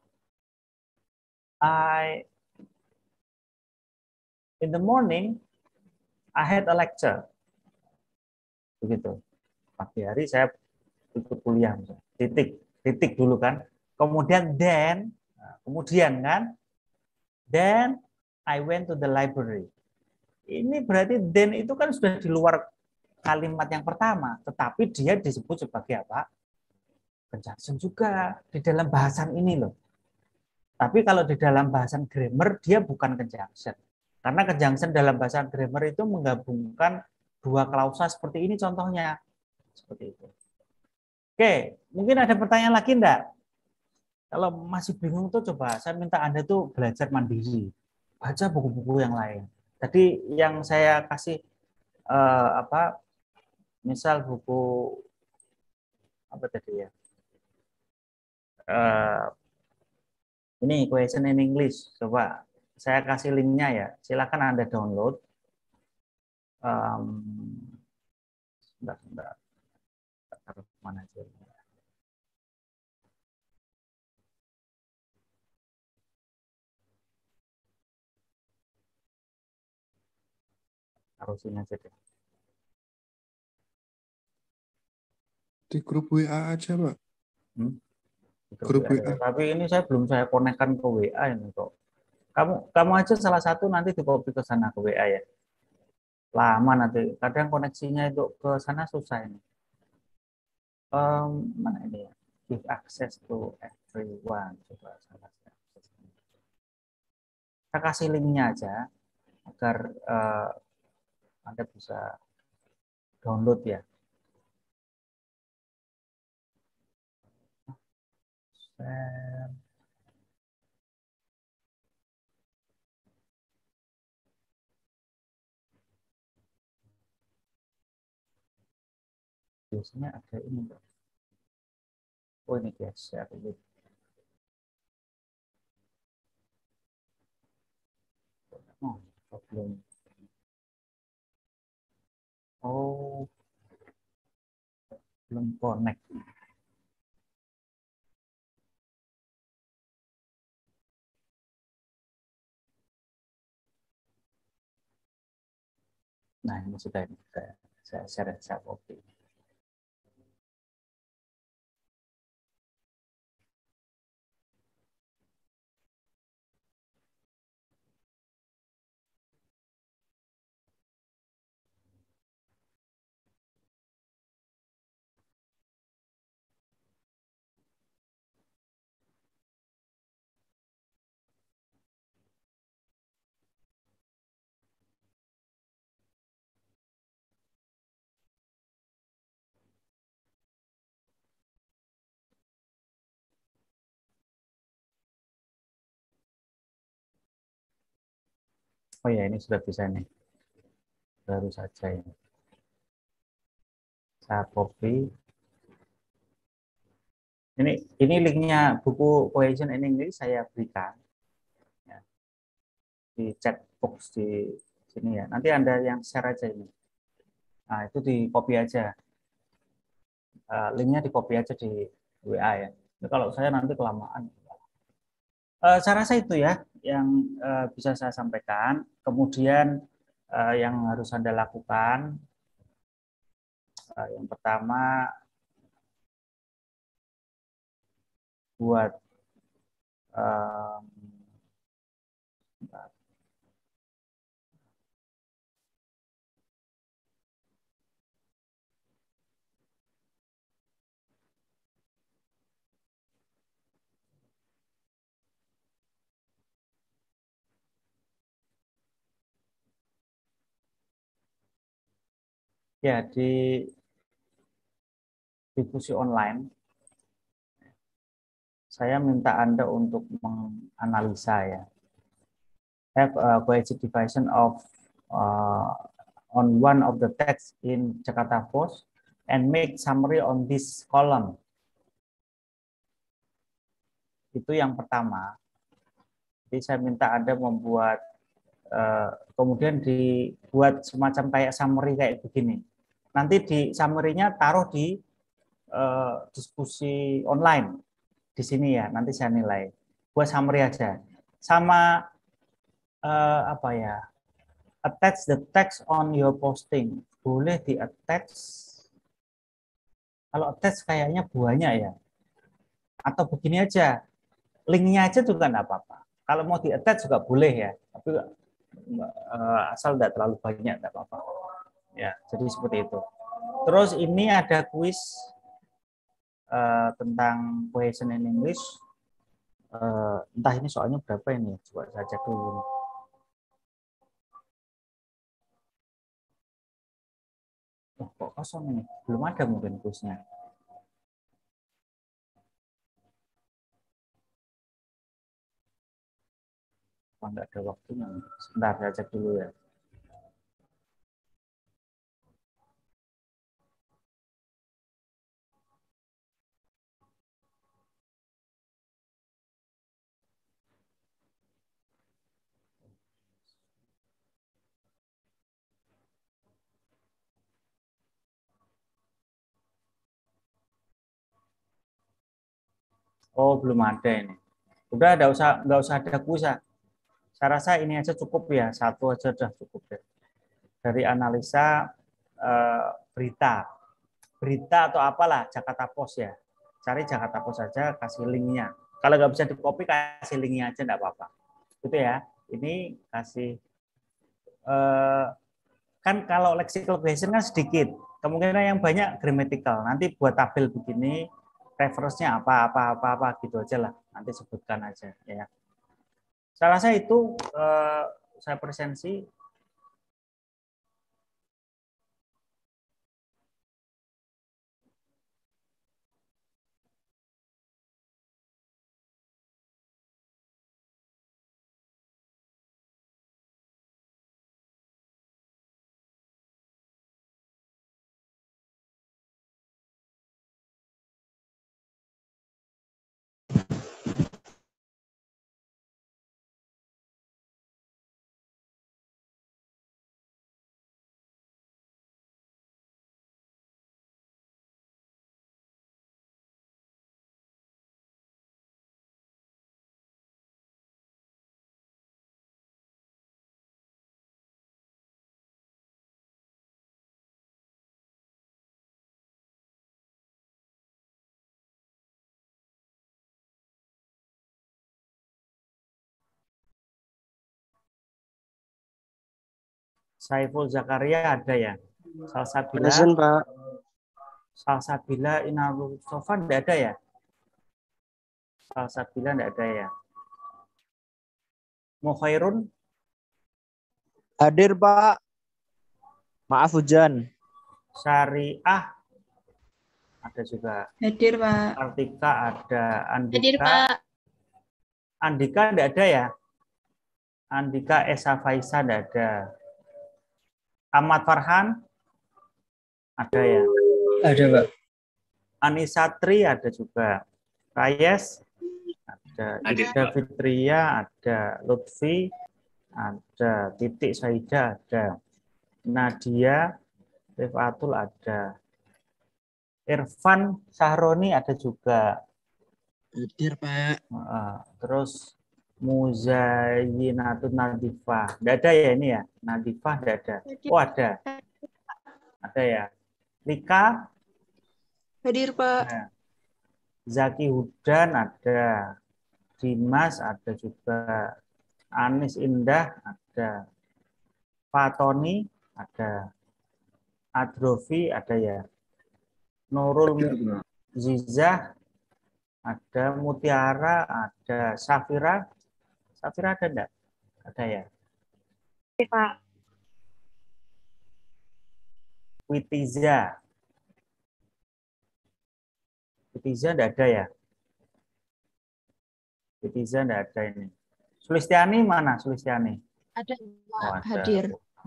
In the morning, I had a lecture. Begitu. Pagi hari saya ikut kuliah. Titik dulu kan. Kemudian kemudian kan, then I went to the library. Ini berarti then itu kan sudah di luar kalimat yang pertama, tetapi dia disebut sebagai apa? Conjunction juga di dalam bahasan ini loh. Tapi kalau di dalam bahasan grammar dia bukan conjunction. Karena conjunction dalam bahasan grammar itu menggabungkan dua klausa seperti ini contohnya. Seperti itu. Oke, mungkin ada pertanyaan lagi enggak? Kalau masih bingung tuh coba saya minta Anda tuh belajar mandiri. Baca buku-buku yang lain. Tadi yang saya kasih misal buku apa tadi ya? Ini question in English. Coba saya kasih linknya ya. Silakan Anda download. Sebentar. Taruh mana aja? Taruh sini aja deh. Di grup WA aja, Pak. Grup WA. WA. Tapi ini saya belum konekkan ke WA ini kok. Kamu aja salah satu nanti di copy ke sana ke WA ya. Lama nanti. Kadang koneksinya itu ke sana susah ini. Mana ini ya? Give access to everyone. Coba saya kasih linknya aja agar Anda bisa download ya. Biasanya ada ini. Oh ini guys, share ini. Problem. Oh, belum connect. Nah, ini sudah saya share, saya copy. Oh ya, ini sudah bisa nih. Baru saja ini. Saya copy. Ini linknya buku Cohesion in English saya berikan ya, di chat box di sini ya. Nanti Anda yang share aja ini. Nah, itu di copy aja. Linknya di copy aja di WA ya. Kalau saya nanti kelamaan. Saya rasa itu ya yang bisa saya sampaikan. Kemudian yang harus Anda lakukan, yang pertama buat ya di diskusi online, saya minta Anda untuk menganalisa ya. Have a cohesive division of on one of the text in Jakarta Post and make summary on this column. Itu yang pertama. Jadi saya minta Anda membuat, kemudian dibuat semacam kayak summary kayak begini. Nanti di summary-nya taruh di diskusi online di sini ya. Nanti saya nilai. Buat summary aja. Sama apa ya? Attach the text on your posting. Boleh di attach. Kalau attach kayaknya banyak ya. Atau begini aja. Linknya aja juga nggak apa-apa. Kalau mau di attach juga boleh ya. Tapi asal tidak terlalu banyak nggak apa-apa. Ya, jadi seperti itu. Terus ini ada kuis tentang Cohesion in English. Entah ini soalnya berapa ini? Coba saya cek dulu. Oh, kok kosong ini? Belum ada mungkin kuisnya. Oh, enggak ada waktunya. Sebentar, saya cek dulu ya. Oh, belum ada ini. Udah, nggak usah ada kuis ya. Saya rasa ini aja cukup ya, satu aja sudah cukup ya. Dari analisa berita atau apalah Jakarta Post ya. Cari Jakarta Post saja, kasih linknya. Kalau nggak bisa di copy, kasih linknya aja nggak apa-apa. Itu ya. Ini kasih kan kalau lexical cohesion kan sedikit. Kemungkinan yang banyak grammatical. Nanti buat tabel begini, reference-nya apa gitu aja lah. Nanti sebutkan aja ya. Saya rasa itu saya presensi. Saiful Zakaria ada ya. Salsabila, Present, Pak. Salsabila Inarul Sofan tidak ada ya. Salsabila tidak ada ya. Mukhairun Hadir, Pak. Maaf hujan. Syariah ada juga. Hadir, Pak. Artika ada. Hadir, Andika. Pak. Andika tidak ada ya. Andika Esa Faisa tidak ada. Ahmad Farhan ada ya. Ada, Pak. Anisatri ada juga. Rayes ada. Ida Fitria ada. Lutfi ada. Titik Saida ada. Nadia Rifatul ada. Irfan Sahroni ada juga. Hadir, Pak. Terus Muzayyinatun Nadifah. Tidak ada ya ini ya? Nadifah tidak ada. Oh ada. Ada ya. Lika Hadir, Pak. ada. Zaki Hudan ada. Dimas ada juga. Anis Indah ada. Fatoni ada. Adrofi ada ya. Nurul Zizah ada. Mutiara ada. Safira ada enggak? Ada ya. Pak. Witiza enggak ada ya. Witiza enggak ada ini. Sulistiani mana Sulistiani? Ada, Pak. Oh, ada. Hadir.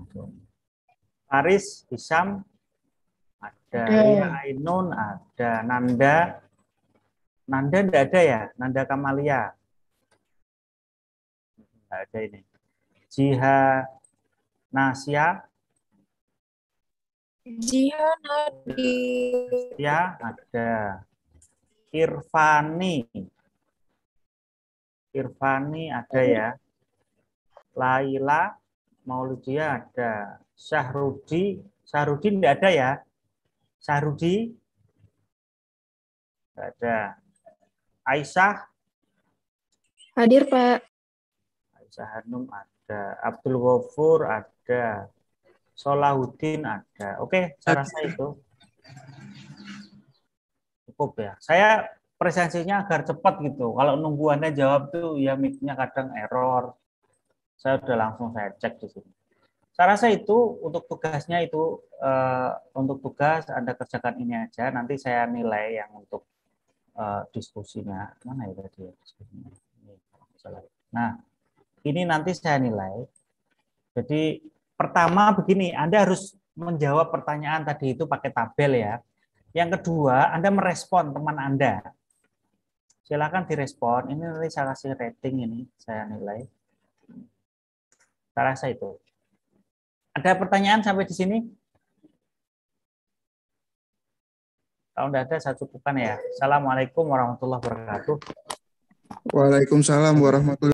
Faris, Hisam, ada. Ria Ainun, ada. Nanda enggak ada ya? Nanda Kamalia. Enggak ada ini. Jiha Nasya, Jihan hadir. ya ada. Irfani ada ya. Laila Maulidia ada. Syahrudin enggak ada ya? Syahrudi enggak ada. Aisyah Hadir, Pak. Hanum ada. Abdul Ghafur ada. Solahuddin ada. Oke, saya rasa itu cukup ya. Saya presentasinya agar cepat gitu. Kalau nunggu Anda jawab tuh ya mic-nya kadang error. Saya udah langsung saya cek di sini. Saya rasa itu untuk tugasnya itu untuk tugas Anda kerjakan ini aja. Nanti saya nilai yang untuk diskusinya. Mana ya tadi ya diskusinya? Nah, ini nanti saya nilai. Jadi pertama begini, Anda harus menjawab pertanyaan tadi itu pakai tabel ya. Yang kedua, Anda merespon teman Anda. Silakan direspon. Ini nanti saya kasih rating ini, saya nilai. Saya rasa itu. Ada pertanyaan sampai di sini? Kalau tidak ada, saya cukupkan ya. Assalamualaikum warahmatullahi wabarakatuh. Waalaikumsalam warahmatullahi